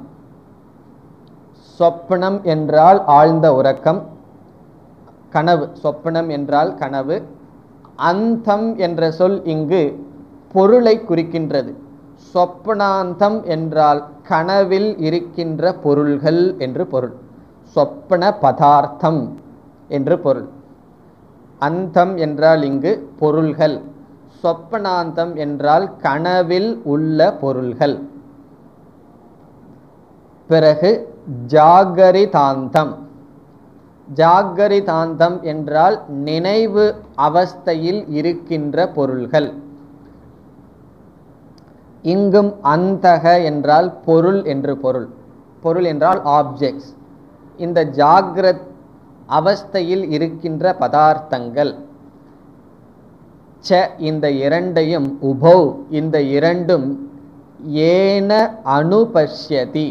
சொப்னம் என்றால் ஆழ்ந்த உறக்கம், கனவு. சொப்னம் என்றால் கனவு. அந்தம் என்ற சொல் இங்கு பொருளை குறிக்கின்றது. சொப்னாந்தம் என்றால் கனவில் இருக்கின்ற பொருள்கள் என்று பொருள். சொப்பன பதார்த்தம் என்று பொருள். அந்தம் என்றால் இங்கு பொருள்கள். சொப்பனாந்தம் என்றால் கனவில் உள்ள பொருள்கள். பிறகு ஜாகரிதாந்தம். ஜாகரிதாந்தம் என்றால் நினைவு அவஸ்தையில் இருக்கின்ற பொருள்கள். இங்கும் அந்தக என்றால் பொருள் என்று பொருள். பொருள் என்றால் ஆப்ஜெக்ட்ஸ். இந்த ஜாகிரத் அவஸ்தையில் இருக்கின்ற பதார்த்தங்கள். ச இந்த இரண்டையும், உபௌ இந்த இரண்டும், ஏன அனுபஷ்யதி.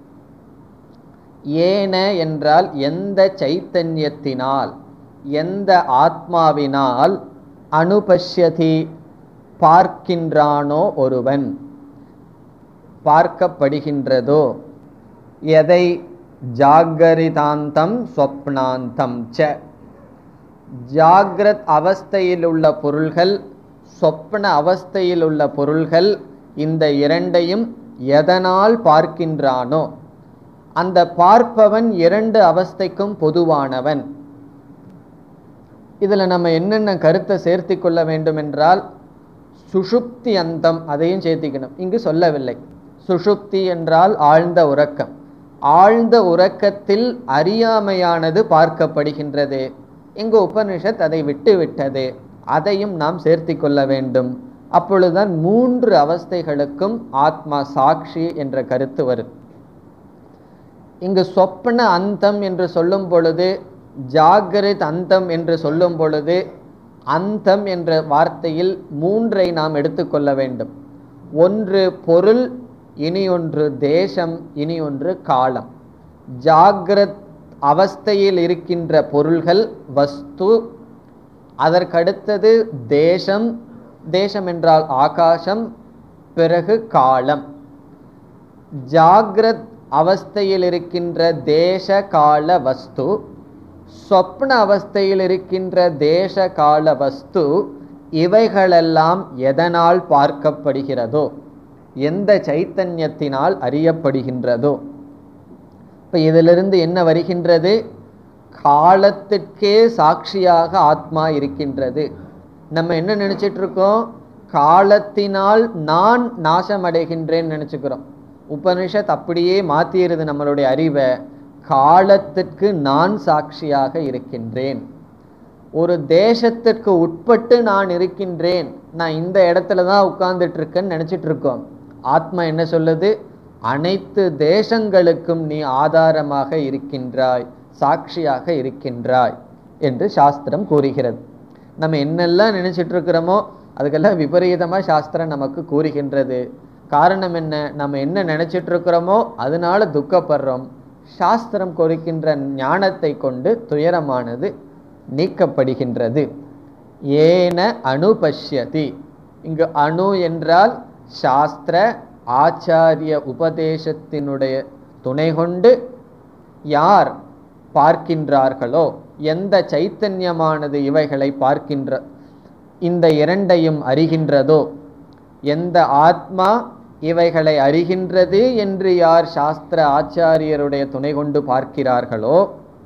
ஏன என்றால் எந்த சைத்தன்யத்தினால், எந்த ஆத்மாவினால், அனுபஷ்யதி பார்க்கின்றானோ ஒருவன், பார்க்கப்படுகின்றதோ. எதை? ஜாகரிதாந்தம் சொப்னாந்தம் ச. ஜாகிரத் அவஸ்தையில் உள்ள பொருள்கள், சொப்ன அவஸ்தையில் உள்ள பொருள்கள், இந்த இரண்டையும் எதனால் பார்க்கின்றானோ, அந்த பார்ப்பவன் இரண்டு அவஸ்தைக்கும் பொதுவானவன். இதில் நம்ம என்னென்ன கருத்தை சேர்த்து கொள்ள வேண்டும் என்றால், சுஷுப்தி அந்தம் அதையும் சேர்த்திக்கணும். இங்கு சொல்லவில்லை. சுஷுப்தி என்றால் ஆழ்ந்த உறக்கம். ஆழ்ந்த உறக்கத்தில் அறியாமையானது பார்க்கப்படுகின்றது. இங்கு உபனிஷத் அதை விட்டுவிட்டது. அதையும் நாம் சேர்த்து கொள்ள வேண்டும். அப்பொழுதுதான் மூன்று அவஸ்தைகளுக்கும் ஆத்மா சாட்சி என்ற கருத்து வரும். இங்கு சொப்பன அந்தம் என்று சொல்லும் பொழுது, ஜாகரித் அந்தம் என்று சொல்லும் பொழுது, அந்தம் என்ற வார்த்தையில் மூன்றை நாம் எடுத்துக்கொள்ள வேண்டும். ஒன்று பொருள், இனி ஒன்று தேசம், இனி ஒன்று காலம். ஜாகிரத் அவஸ்தையில் இருக்கின்ற பொருள்கள் வஸ்து. அதற்கடுத்தது தேசம். தேசம் என்றால் ஆகாசம். பிறகு காலம். ஜாகிரத் அவஸ்தையில் இருக்கின்ற தேச கால வஸ்து, சொப்ன அவஸ்தையில் இருக்கின்ற தேச கால வஸ்து, இவைகளெல்லாம் எதனால் பார்க்கப்படுகிறதோ, எந்த சைத்தன்யத்தினால் அறியப்படுகின்றதோ. இப்ப இதிலிருந்து என்ன வருகின்றது? காலத்திற்கே சாட்சியாக ஆத்மா இருக்கின்றது. நம்ம என்ன நினைச்சிட்டு இருக்கோம்? காலத்தினால் நான் நாசமடைகின்றேன் நினைச்சுக்கிறோம். உபனிஷத் அப்படியே மாத்திருது நம்மளுடைய அறிவை. காலத்திற்கு நான் சாட்சியாக இருக்கின்றேன். ஒரு தேசத்திற்கு உட்பட்டு நான் இருக்கின்றேன், நான் இந்த இடத்துல தான் உட்கார்ந்துட்டு இருக்கேன்னு நினைச்சிட்டு இருக்கோம். ஆத்மா என்ன சொல்லுது? அனைத்து தேசங்களுக்கும் நீ ஆதாரமாக இருக்கின்றாய், சாட்சியாக இருக்கின்றாய் என்று சாஸ்திரம் கூறுகிறது. நம்ம என்னெல்லாம் நினைச்சிட்டு இருக்கிறோமோ அதுக்கெல்லாம் விபரீதமா சாஸ்திரம் நமக்கு கூறுகின்றது. காரணம் என்ன? நம்ம என்ன நினைச்சிட்டு இருக்கிறோமோ அதனால துக்கப்படுறோம். சாஸ்திரம் கொடுக்கின்ற ஞானத்தை கொண்டு துயரமானது நீக்கப்படுகின்றது. ஏன அனுபஷ்யதி. இங்கு அணு என்றால் சாஸ்திர ஆச்சாரிய உபதேசத்தினுடைய துணை கொண்டு யார் பார்க்கின்றார்களோ, எந்த சைத்தன்யமானது இவைகளை பார்க்கின்ற, இந்த இரண்டையும் அறிகின்றதோ, எந்த ஆத்மா இவைகளை அறிகின்றது என்று யார் சாஸ்திர ஆச்சாரியருடைய துணை கொண்டு பார்க்கிறார்களோ,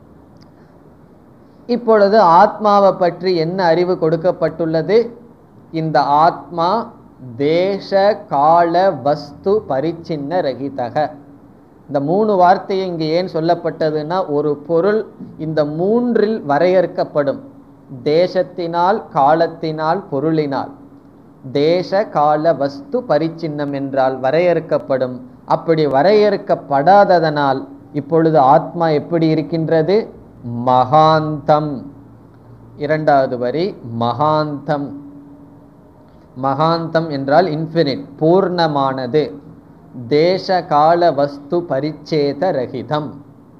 இப்பொழுது ஆத்மாவை பற்றி என்ன அறிவு கொடுக்கப்பட்டுள்ளது? இந்த ஆத்மா தேச கால வஸ்து பரிச்சின்ன ரகிதக. இந்த 3 வார்த்தையை இங்கு ஏன் சொல்லப்பட்டதுன்னா, ஒரு பொருள் இந்த 3இல் வரையறுக்கப்படும். தேசத்தினால், காலத்தினால், பொருளினால். தேச கால வஸ்து பரிச்சின்னம் என்றால் வரையறுக்கப்படும். அப்படி வரையறுக்கப்படாததனால் இப்பொழுது ஆத்மா எப்படி இருக்கின்றது? மகாந்தம். 2வது வரி மகாந்தம். மகாந்தம் என்றால் இன்ஃபினிட், பூர்ணமானது. தேச கால வஸ்து பரிச்சேத ரகிதம்.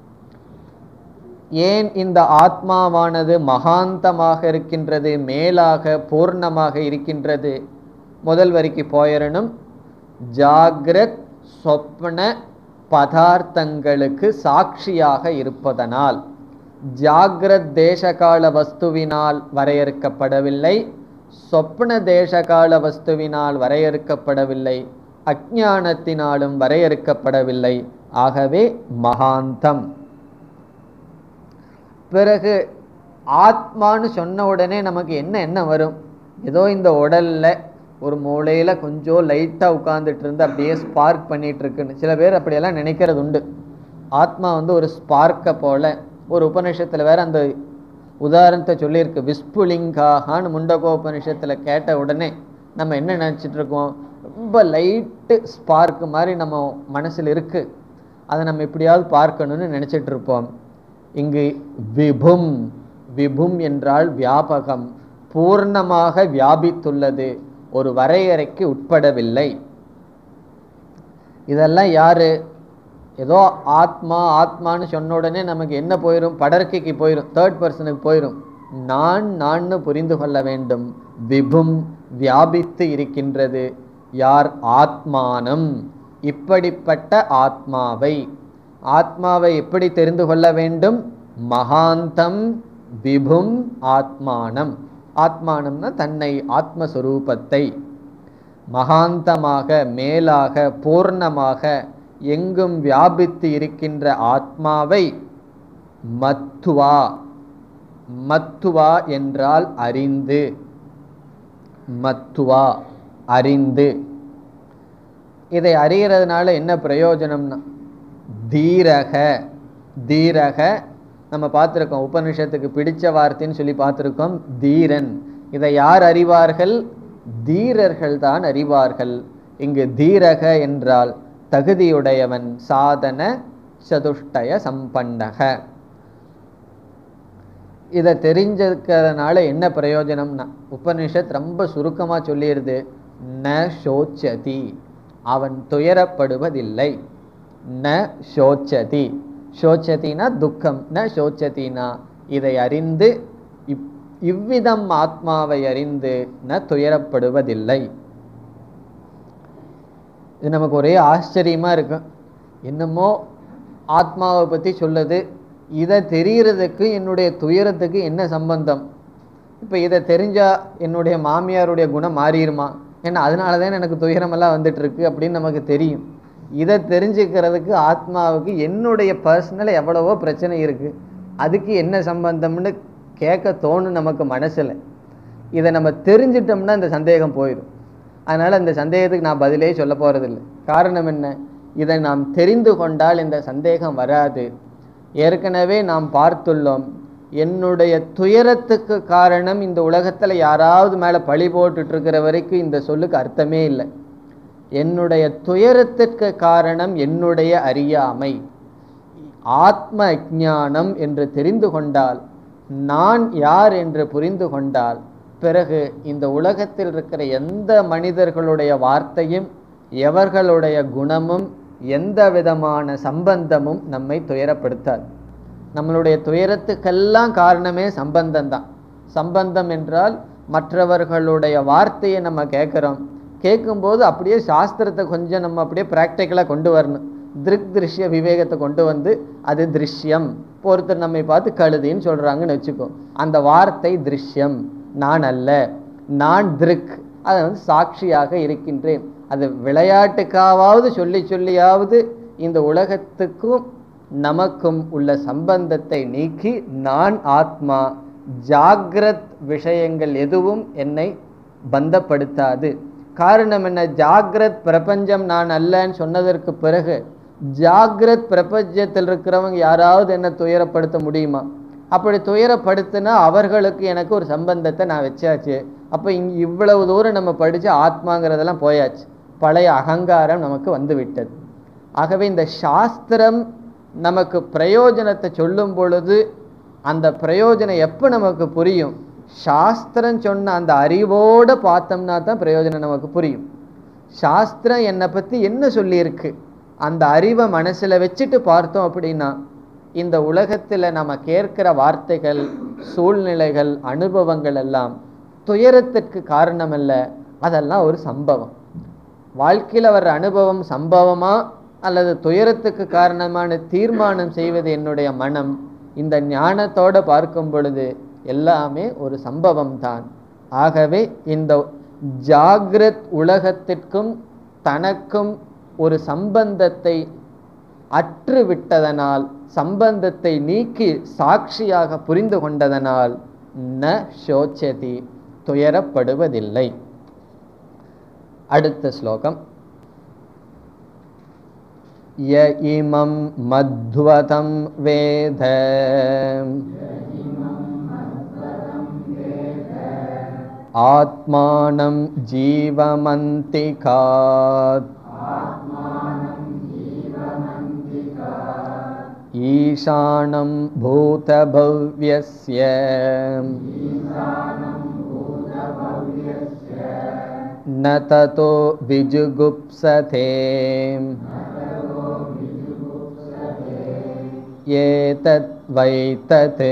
ஏன் இந்த ஆத்மாவானது மகாந்தமாக இருக்கின்றது, மேலாக பூர்ணமாக இருக்கின்றது? முதல் வரிக்கு போயிடணும். ஜாகிரத் சொப்ன பதார்த்தங்களுக்கு சாட்சியாக இருப்பதனால். ஜாகிரத் தேசகால வஸ்துவினால் வரையறுக்கப்படவில்லை, சொப்ன தேசகால வஸ்துவினால் வரையறுக்கப்படவில்லை, அஞ்ஞானத்தினாலும் வரையறுக்கப்படவில்லை. ஆகவே மகாந்தம். பிறகு ஆத்மான்னு சொன்ன உடனே நமக்கு என்ன வரும்? ஏதோ இந்த உடல்ல ஒரு மூளையில கொஞ்சம் லைட்டா உட்கார்ந்துட்டு இருந்து அப்படியே ஸ்பார்க் பண்ணிட்டு இருக்குன்னு சில பேர் அப்படியெல்லாம் நினைக்கிறது உண்டு. ஆத்மா ஒரு ஸ்பார்க்கை போல. ஒரு உபநிஷத்துல வேற அந்த உதாரணத்தை சொல்லியிருக்கு. விஸ்புலிங்காகான்னு முண்டகோபனிஷத்துல கேட்ட உடனே நம்ம என்ன நினைச்சிட்டு இருக்கோம்? ரொம்ப லைட்டு ஸ்பார்க் மாதிரி நம்ம மனசில் இருக்கு, அதை நம்ம எப்படியாவது பார்க்கணும்னு நினைச்சிட்டு இருப்போம். இங்கு விபும். விபும் என்றால் வியாபகம், பூர்ணமாக வியாபித்துள்ளது, ஒரு வரையறைக்கு உட்படவில்லை. இதெல்லாம் யாரு? ஏதோ ஆத்மா ஆத்மான்னு சொன்ன உடனே நமக்கு என்ன போயிடும்? படர்க்கைக்கு போயிடும், தேர்ட் பர்சனுக்கு போயிடும். நான் புரிந்து கொள்ள வேண்டும். விபும், வியாபித்து இருக்கின்றது. யார்? ஆத்மானம். இப்படிப்பட்ட ஆத்மாவை. ஆத்மாவை எப்படி தெரிந்து கொள்ள வேண்டும்? மகாந்தம் விபும் ஆத்மானம். ஆத்மானம்னா தன்னை, ஆத்மஸ்வரூபத்தை. மகாந்தமாக, மேலாக, பூர்ணமாக, எங்கும் வியாபித்து இருக்கின்ற ஆத்மாவை மத்துவா. மத்துவா என்றால் அறிந்து. மத்துவா அறிந்து. இதை அறிகிறதுனால என்ன பிரயோஜனம்னா, தீரக. தீரக நம்ம பார்த்துருக்கோம், உபனிஷத்துக்கு பிடிச்ச வார்த்தைன்னு சொல்லி பார்த்துருக்கோம். தீரன். இதை யார் அறிவார்கள்? தீரர்கள் தான் அறிவார்கள். இங்கு தீரக என்றால் தகுதியுடையவன், சாதன சதுஷ்டய சம்பன்னக. இதை தெரிஞ்சிருக்கிறதுனால என்ன பிரயோஜனம்னா, உபனிஷத் ரொம்ப சுருக்கமா சொல்லிடுது. ந சோச்சதி, அவன் துயரப்படுவதில்லை. ந சோச்சதி. சோச்சதினா துக்கம், ந சோச்சதினா இதை அறிந்து, இவ்விதம் ஆத்மாவை அறிந்து ந துயரப்படுவதில்லை. இது நமக்கு ஒரே ஆச்சரியமா இருக்கும். என்னமோ ஆத்மாவை பத்தி சொல்லுது, இதை தெரிகிறதுக்கு என்னுடைய துயரத்துக்கு என்ன சம்பந்தம்? இப்போ இதை தெரிஞ்சால் என்னுடைய மாமியாருடைய குணம் மாறிடுமா, ஏன்னா அதனால தான் எனக்கு துயரமெல்லாம் வந்துட்டு இருக்கு அப்படின்னு நமக்கு தெரியும். இதை தெரிஞ்சுக்கிறதுக்கு ஆத்மாவுக்கு என்னுடைய பர்சனல் எவ்வளவோ பிரச்சனை இருக்குது, அதுக்கு என்ன சம்பந்தம்னு கேட்க தோணும் நமக்கு மனசில். இதை நம்ம தெரிஞ்சிட்டோம்னா இந்த சந்தேகம் போயிடும். அதனால் இந்த சந்தேகத்துக்கு நான் பதிலே சொல்ல போகிறதில்லை. காரணம் என்ன, இதை நாம் தெரிந்து கொண்டால் இந்த சந்தேகம் வராது. ஏற்கனவே நாம் பார்த்துள்ளோம், என்னுடைய துயரத்துக்கு காரணம் இந்த உலகத்தில் யாராவது மேலே பழி போட்டுட்டு இருக்கிற வரைக்கும் இந்த சொல்லுக்கு அர்த்தமே இல்லை. என்னுடைய துயரத்திற்கு காரணம் என்னுடைய அறியாமை. ஆத்ம அஞ்ஞானம் என்று தெரிந்து கொண்டால், நான் யார் என்று புரிந்து கொண்டால், பிறகு இந்த உலகத்தில் இருக்கிற எந்த மனிதர்களுடைய வார்த்தையும் எவர்களுடைய குணமும் எந்த விதமான சம்பந்தமும் நம்மை துயரப்படுத்தாது. நம்மளுடைய துயரத்துக்கெல்லாம் காரணமே சம்பந்தம்தான். சம்பந்தம் என்றால் மற்றவர்களுடைய வார்த்தையை நம்ம கேட்குறோம், கேட்கும்போது அப்படியே சாஸ்திரத்தை கொஞ்சம் நம்ம அப்படியே ப்ராக்டிக்கலாக கொண்டு வரணும். திருக் திருஷ்ய விவேகத்தை கொண்டு வந்து அது திருஷ்யம். ஒருத்தர் நம்மை பார்த்து கழுதின்னு சொல்கிறாங்கன்னு வச்சுக்கோ, அந்த வார்த்தை திருஷ்யம், நான் அல்ல, நான் திருக், அதை வந்து சாட்சியாக இருக்கின்றேன். அது விளையாட்டுக்காவது சொல்லி சொல்லியாவது இந்த உலகத்துக்கும் நமக்கும் உள்ள சம்பந்தத்தை நீக்கி நான் ஆத்மா, ஜாகிரத் விஷயங்கள் எதுவும் என்னை பந்தப்படுத்தாது. காரணம் என்ன, ஜாகிரத் பிரபஞ்சம் நான் அல்லன்னு சொன்னதற்கு பிறகு ஜாகிரத் பிரபஞ்சத்தில் இருக்கிறவங்க யாராவது என்ன துயரப்படுத்த முடியுமா? அப்படி துயரப்படுத்தினா அவர்களுக்கு எனக்கு ஒரு சம்பந்தத்தை நான் வச்சாச்சு. அப்போ இவ்வளவு தூரம் நம்ம படித்து ஆத்மாங்கிறதெல்லாம் போயாச்சு, பழைய அகங்காரம் நமக்கு வந்து விட்டது. ஆகவே இந்த சாஸ்திரம் நமக்கு பிரயோஜனத்தை சொல்லும் பொழுது அந்த பிரயோஜனம் எப்போ நமக்கு புரியும், சாஸ்திரம் சொன்ன அந்த அறிவோடு பார்த்தோம்னா தான் பிரயோஜனம் நமக்கு புரியும். சாஸ்திரம் என்னை பற்றி என்ன சொல்லியிருக்கு அந்த அறிவை மனசில் வச்சுட்டு பார்த்தோம் அப்படின்னா, இந்த உலகத்தில் நம்ம கேட்கிற வார்த்தைகள், சூழ்நிலைகள், அனுபவங்கள் எல்லாம் துயரத்திற்கு காரணம் அல்ல, அதெல்லாம் ஒரு சம்பவம். வாழ்க்கையில் வர்ற அனுபவம் சம்பவமா அல்லது துயரத்துக்கு காரணமான தீர்மானம் செய்வது என்னுடைய மனம். இந்த ஞானத்தோடு பார்க்கும் பொழுது எல்லாமே ஒரு சம்பவம் தான். ஆகவே இந்த ஜாகிரத் உலகத்திற்கும் தனக்கும் ஒரு சம்பந்தத்தை அற்று விட்டதனால், சம்பந்தத்தை நீக்கி சாட்சியாக புரிந்து கொண்டதனால் ந சோச்சதி, துயரப்படுவதில்லை. அடுத்த ஸ்லோகம். ய இமம் மத்வதம் வேத ஆத்மானம் ஜீவமந்திகாத் ஈசானம் பூதபவ்யஸ்ய ந ததோ விஜுகுப்சதே ஏதத் வைதத்.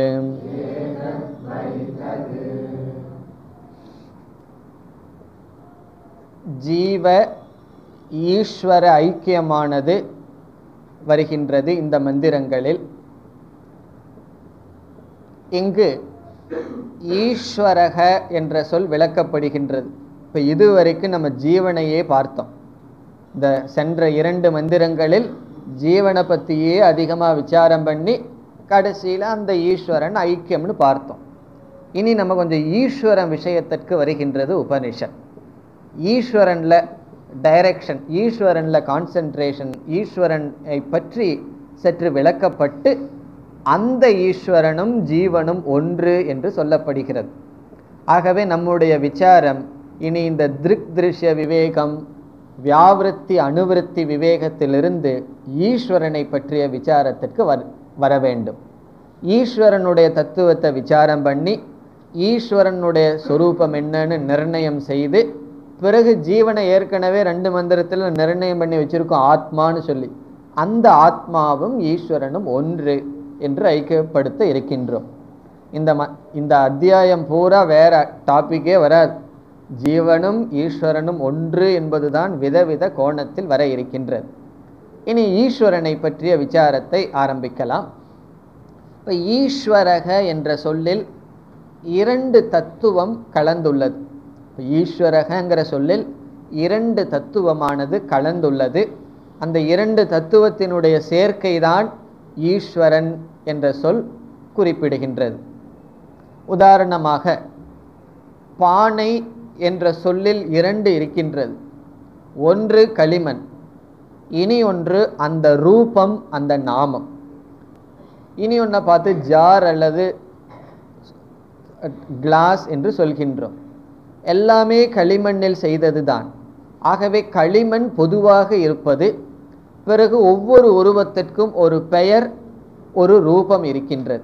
ஜீவ ஈஸ்வர ஐக்கியமானது வருகின்றது இந்த மந்திரங்களில். இங்கு ஈஸ்வரக என்ற சொல் விளக்கப்படுகின்றது. இப்போ இதுவரைக்கும் நம்ம ஜீவனையே பார்த்தோம். இந்த சென்ற 2 மந்திரங்களில் ஜீவனை பற்றியே அதிகமாக விசாரம் பண்ணி கடைசியில் அந்த ஈஸ்வரன் ஐக்கியம்னு பார்த்தோம். இனி நம்ம கொஞ்சம் ஈஸ்வரன் விஷயத்திற்கு வருகின்றது உபனிஷத். ஈஸ்வரனில் டைரக்ஷன், ஈஸ்வரனில் கான்சென்ட்ரேஷன், ஈஸ்வரனை பற்றி சற்று விளக்கப்பட்டு அந்த ஈஸ்வரனும் ஜீவனும் ஒன்று என்று சொல்லப்படுகிறது. ஆகவே நம்முடைய விசாரம் இனி இந்த திருக் திருஷ்ய விவேகம், வியாவிருத்தி அனுவிருத்தி விவேகத்திலிருந்து ஈஸ்வரனை பற்றிய விசாரத்திற்கு வர வேண்டும். ஈஸ்வரனுடைய தத்துவத்தை விசாரம் பண்ணி ஈஸ்வரனுடைய சொரூபம் என்னன்னு நிர்ணயம் செய்து, பிறகு ஜீவனை ஏற்கனவே 2 மந்திரத்தில் நிர்ணயம் பண்ணி வச்சிருக்கோம் ஆத்மான்னு சொல்லி, அந்த ஆத்மாவும் ஈஸ்வரனும் ஒன்று என்று ஐக்கியப்படுத்த இருக்கின்றோம். இந்த அத்தியாயம் பூரா வேற டாபிக்கே வராது. ஜீவனும் ஈஸ்வரனும் ஒன்று என்பதுதான் விதவித கோணத்தில் வர இருக்கின்றது. இனி ஈஸ்வரனை பற்றிய விசாரத்தை ஆரம்பிக்கலாம். இப்போ ஈஸ்வரக என்ற சொல்லில் இரண்டு தத்துவம் கலந்துள்ளது. ஈஸ்வரகங்கிற சொல்லில் இரண்டு தத்துவமானது கலந்துள்ளது. அந்த இரண்டு தத்துவத்தினுடைய சேர்க்கைதான் ஈஸ்வரன் என்ற சொல் குறிப்பிடுகின்றது. உதாரணமாக பானை என்ற சொல்லில் இரண்டு இருக்கின்றது. ஒன்று களிமண், இனி ஒன்று அந்த ரூபம், அந்த நாமம். இனி ஒன்றை பார்த்து ஜார் அல்லது கிளாஸ் என்று சொல்கின்றோம். எல்லாமே களிமண்ணில் செய்தது தான். ஆகவே களிமண் பொதுவாக இருப்பது. பிறகு ஒவ்வொரு உருவத்திற்கும் ஒரு பெயர், ஒரு ரூபம் இருக்கின்றது.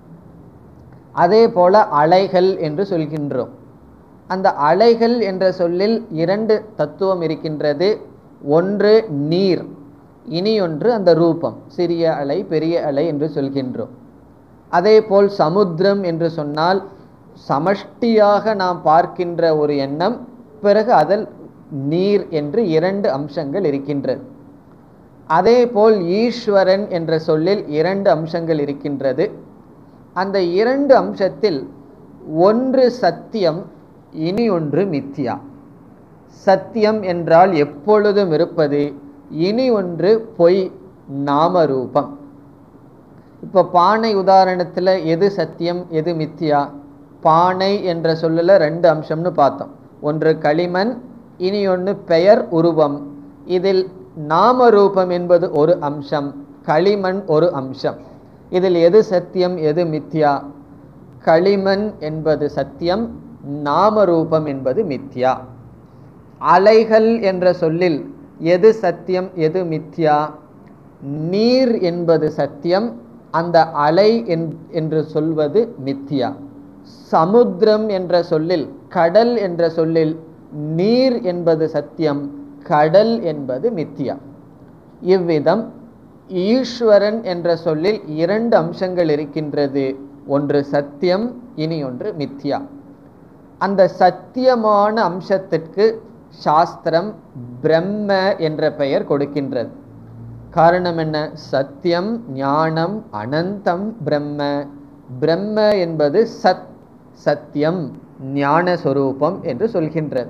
அதே போல அலைகள் என்று சொல்கின்றோம். அந்த அலைகள் என்ற சொல்லில் இரண்டு தத்துவம் இருக்கின்றது. ஒன்று நீர், இனி ஒன்று அந்த ரூபம், சிறிய அலை பெரிய அலை என்று சொல்கின்றோம். அதே போல் சமுத்திரம் என்று சொன்னால் சமஷ்டியாக நாம் பார்க்கின்ற ஒரு எண்ணம், பிறகு அதில் நீர் என்று இரண்டு அம்சங்கள் இருக்கின்றது. அதே போல் ஈஸ்வரன் என்ற சொல்லில் இரண்டு அம்சங்கள் இருக்கின்றது. அந்த இரண்டு அம்சத்தில் ஒன்று சத்தியம், இனி ஒன்று மித்யா. சத்தியம் என்றால் எப்பொழுதும் இருப்பது, இனி ஒன்று பொய், நாமரூபம். இப்போ பானை உதாரணத்தில் எது சத்தியம் எது மித்யா? பானை என்ற சொல்லில் ரெண்டு அம்சம்னு பார்த்தோம். ஒன்று களிமண், இனி ஒன்று பெயர், உருவம். இதில் நாமரூபம் என்பது ஒரு அம்சம், களிமண் ஒரு அம்சம். இதில் எது சத்தியம் எது மித்யா? களிமண் என்பது சத்தியம், நாமரூபம் என்பது மித்யா. அலைகள் என்ற சொல்லில் எது சத்தியம் எது மித்யா? நீர் என்பது சத்தியம், அந்த அலை என்று சொல்வது மித்யா. சமுத்திரம் என்ற சொல்லில், கடல் என்ற சொல்லில் நீர் என்பது சத்தியம், கடல் என்பது மித்யா. இவ்விதம் ஈஸ்வரன் என்ற சொல்லில் இரண்டு அம்சங்கள் இருக்கின்றது. ஒன்று சத்தியம், இனி ஒன்று மித்யா. அந்த சத்தியமான அம்சத்திற்கு சாஸ்திரம் பிரம்ம என்ற பெயர் கொடுக்கின்றது. காரணம் என்ன? சத்தியம், ஞானம், அனந்தம் பிரம்ம. பிரம்ம என்பது சத்தியம், ஞான சொரூபம் என்று சொல்கின்றது.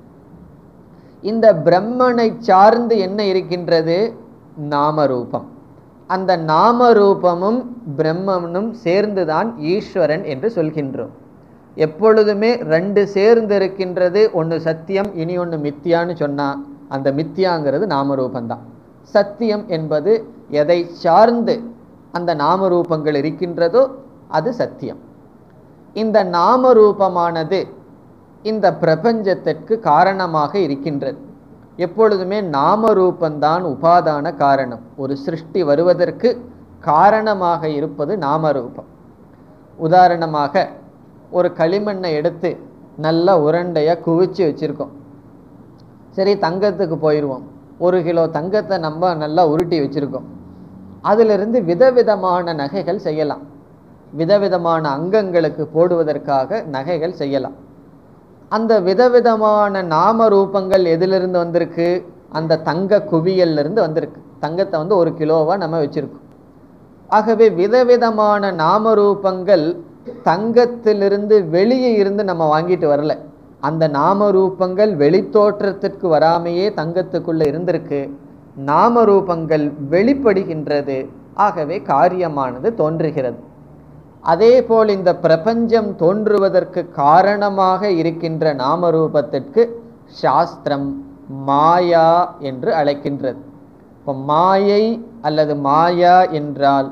இந்த பிரம்மனை சார்ந்து என்ன இருக்கின்றது? நாமரூபம். அந்த நாமரூபமும் பிரம்மனும் சேர்ந்துதான் ஈஸ்வரன் என்று சொல்கின்றோம். எப்பொழுதுமே ரெண்டு சேர்ந்து இருக்கின்றது. ஒன்று சத்தியம், இனி ஒன்று மித்தியான்னு சொன்னால் அந்த மித்தியாங்கிறது நாமரூபந்தான். சத்தியம் என்பது எதை சார்ந்து அந்த நாமரூபங்கள் இருக்கின்றதோ அது சத்தியம். இந்த நாமரூபமானது இந்த பிரபஞ்சத்திற்கு காரணமாக இருக்கின்றது. எப்பொழுதுமே நாமரூபந்தான் உபாதான காரணம். ஒரு சிருஷ்டி வருவதற்கு காரணமாக இருப்பது நாமரூபம். உதாரணமாக ஒரு களிமண்ணை எடுத்து நல்லா உருண்டையாக குவிச்சு வச்சுருக்கோம். சரி, தங்கத்துக்கு போயிடுவோம். 1 கிலோ தங்கத்தை நம்ம நல்லா உருட்டி வச்சுருக்கோம். அதிலிருந்து விதவிதமான நகைகள் செய்யலாம். விதவிதமான அங்கங்களுக்கு போடுவதற்காக நகைகள் செய்யலாம். அந்த விதவிதமான நாம ரூபங்கள் எதிலிருந்து வந்திருக்கு? அந்த தங்க குவியலிருந்து வந்திருக்கு. தங்கத்தை 1 கிலோவாக நம்ம வச்சுருக்கோம். ஆகவே விதவிதமான நாம ரூபங்கள் தங்கத்திலிருந்து வெளியே இருந்து நம்ம வாங்கிட்டு வரல. அந்த நாம ரூபங்கள் வெளித்தோற்றத்திற்கு வராமையே தங்கத்துக்குள்ள இருந்திருக்கு. நாம ரூபங்கள் வெளிப்படுகின்றது. ஆகவே காரியமானது தோன்றுகிறது. அதே போல் இந்த பிரபஞ்சம் தோன்றுவதற்கு காரணமாக இருக்கின்ற நாமரூபத்திற்கு சாஸ்திரம் மாயா என்று அழைக்கின்றது. இப்போ மாயை அல்லது மாயா என்றால்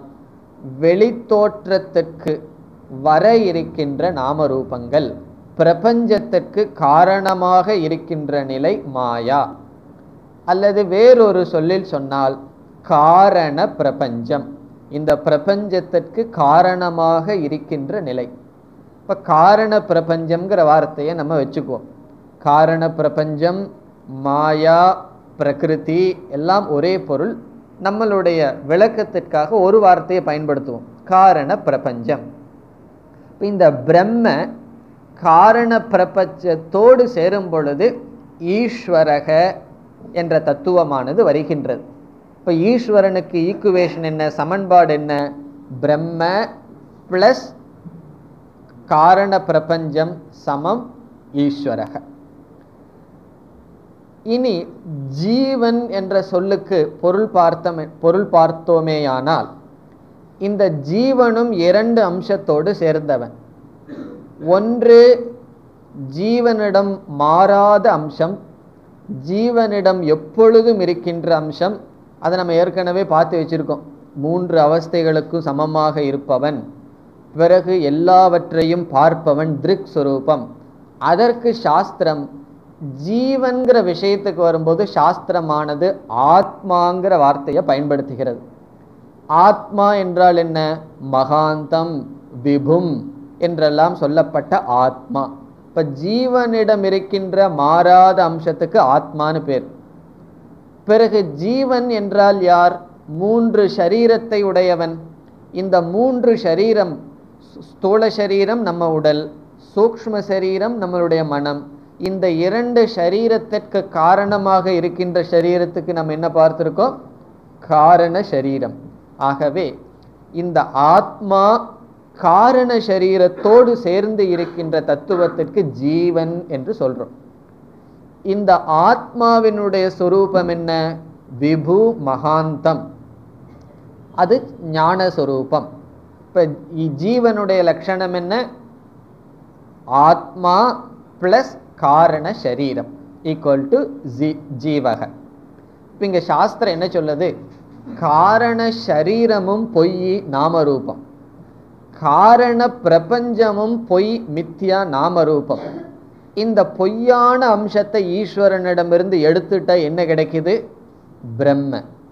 வெளித்தோற்றத்திற்கு வர இருக்கின்ற நாமரூபங்கள், பிரபஞ்சத்திற்கு காரணமாக இருக்கின்ற நிலை மாயா. அல்லது வேறொரு சொல்லில் சொன்னால் காரண பிரபஞ்சம், இந்த பிரபஞ்சத்திற்கு காரணமாக இருக்கின்ற நிலை. இப்போ காரண பிரபஞ்சம்ங்கிற வார்த்தையை நம்ம வச்சுக்குவோம். காரண பிரபஞ்சம், மாயா, பிரகிருதி எல்லாம் ஒரே பொருள். நம்மளுடைய விளக்கத்திற்காக ஒரு வார்த்தையை பயன்படுத்துவோம், காரண பிரபஞ்சம். இந்த பிரம்ம காரண பிரபஞ்சத்தோடு சேரும் பொழுது ஈஸ்வரக என்ற தத்துவமானது வருகின்றது. இப்போ ஈஸ்வரனுக்கு ஈக்குவேஷன் என்ன, சமன்பாடு என்ன? பிரம்ம பிளஸ் காரண பிரபஞ்சம் சமம் ஈஸ்வரக. இனி ஜீவன் என்ற சொல்லுக்கு பொருள் பார்த்தோமேயானால், இந்த ஜீவனும் இரண்டு அம்சத்தோடு சேர்ந்தவன். ஒன்று ஜீவனிடம் மாறாத அம்சம், ஜீவனிடம் எப்பொழுதும் இருக்கின்ற அம்சம். அதை நம்ம ஏற்கனவே பார்த்து வச்சிருக்கோம். 3 அவஸ்தைகளுக்கும் சமமாக இருப்பவன், பிறகு எல்லாவற்றையும் பார்ப்பவன், திருக் சுரூபம். அதற்கு சாஸ்திரம் ஜீவன்கிற விஷயத்துக்கு வரும்போது சாஸ்திரமானது ஆத்மாங்கிற வார்த்தையை பயன்படுத்துகிறது. ஆத்மா என்றால் என்ன? மகாந்தம், விபும் என்றெல்லாம் சொல்லப்பட்ட ஆத்மா. இப்ப ஜீவனிடம் இருக்கின்ற மாறாத அம்சத்துக்கு ஆத்மான்னு பேர். பிறகு ஜீவன் என்றால் யார்? 3 சரீரத்தை உடையவன். இந்த 3 சரீரம், ஸ்தூல சரீரம் நம்ம உடல், சூக்ஷ்ம சரீரம் நம்மளுடைய மனம். இந்த 2 சரீரத்திற்கு காரணமாக இருக்கின்ற சரீரத்துக்கு நம்ம என்ன பார்த்திருக்கோம்? காரண சரீரம். ஆகவே இந்த ஆத்மா காரண சரீரத்தோடு சேர்ந்து இருக்கின்ற தத்துவத்திற்கு ஜீவன் என்று சொல்றோம். இந்த ஆத்மாவினுடைய சொரூபம் என்ன? விபு மகாந்தம், அது ஞான சொரூபம். இப்ப ஜீவனுடைய லட்சணம் என்ன? ஆத்மா பிளஸ் காரண சரீரம் ஈக்குவல் டு ஜீவக. இப்ப இங்க சாஸ்திரம் என்ன சொல்லுது? காரண சரீரமும் பொய் நாமரூபம், காரண பிரபஞ்சமும் பொய் மித்யா நாமரூபம். இந்த பொய்யான அம்சத்தை ஈஸ்வரனிடமிருந்து எடுத்துட்டா என்ன கிடைக்குது? பிரம்ம.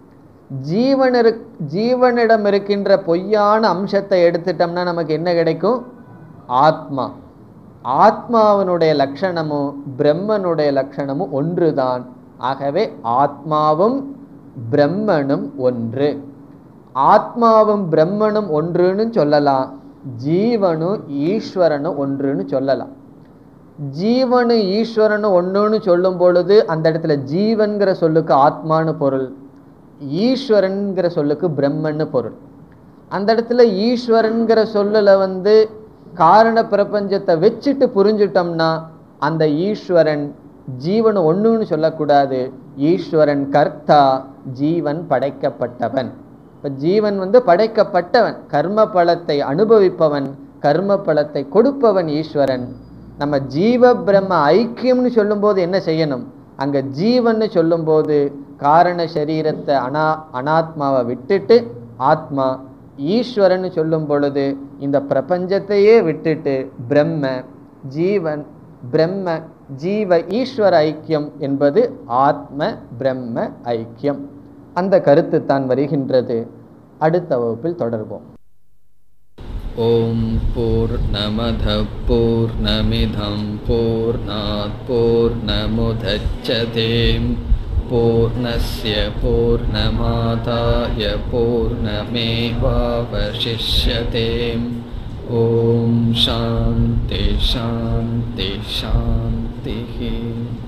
ஜீவனிடம் இருக்கின்ற பொய்யான அம்சத்தை எடுத்துட்டோம்னா நமக்கு என்ன கிடைக்கும்? ஆத்மா. ஆத்மாவினுடைய லட்சணமும் பிரம்மனுடைய லட்சணமும் ஒன்றுதான். ஆகவே ஆத்மாவும் பிரம்மனும் ஒன்று. ஆத்மாவும் பிரம்மனும் ஒன்றுன்னு சொல்லலாம், ஜீவனும் ஈஸ்வரனும் ஒன்றுன்னு சொல்லலாம். ஜீவனு ஈஸ்வரனு ஒன்றுன்னு சொல்லும் பொழுது அந்த இடத்துல ஜீவன்கிற சொல்லுக்கு ஆத்மானு பொருள், ஈஸ்வரன்கிற சொல்லுக்கு பிரம்மன்னு பொருள். அந்த இடத்துல ஈஸ்வரன்கிற சொல்லுல காரண பிரபஞ்சத்தை வச்சுட்டு புரிஞ்சுட்டோம்னா அந்த ஈஸ்வரன் ஜீவன் ஒண்ணுன்னு சொல்லக்கூடாது. ஈஸ்வரன் கர்த்தா, ஜீவன் படைக்கப்பட்டவன். இப்ப ஜீவன் படைக்கப்பட்டவன், கர்ம பலத்தை அனுபவிப்பவன், கர்ம பலத்தை கொடுப்பவன் ஈஸ்வரன். நம்ம ஜீவ பிரம்ம ஐக்கியம்னு சொல்லும் போது என்ன செய்யணும்? அங்க ஜீவன் சொல்லும் போது காரண சரீரத்தை அனாத்மாவை விட்டுட்டு ஆத்மா, ஈஸ்வரன் சொல்லும் பொழுது இந்த பிரபஞ்சத்தையே விட்டுட்டு பிரம்ம, ஜீவன் பிரம்ம ஜீவ ஈஸ்வர ஐக்கியம் என்பது ஆத்ம பிரம்ம ஐக்கியம். அந்த கருத்து தான் வருகின்றது. அடுத்த வகுப்பில் தொடர்வோம். ஓம் பூர்ணமத பூர்ணமிதம் பூர்ணாத் பூர்ணமுதச்யதே பூர்ணஸ்ய பூர்ணமாதாய பூர்ணமேவாவசிஷ்யதே. ஓம் சாந்தி சாந்தி சாந்தி.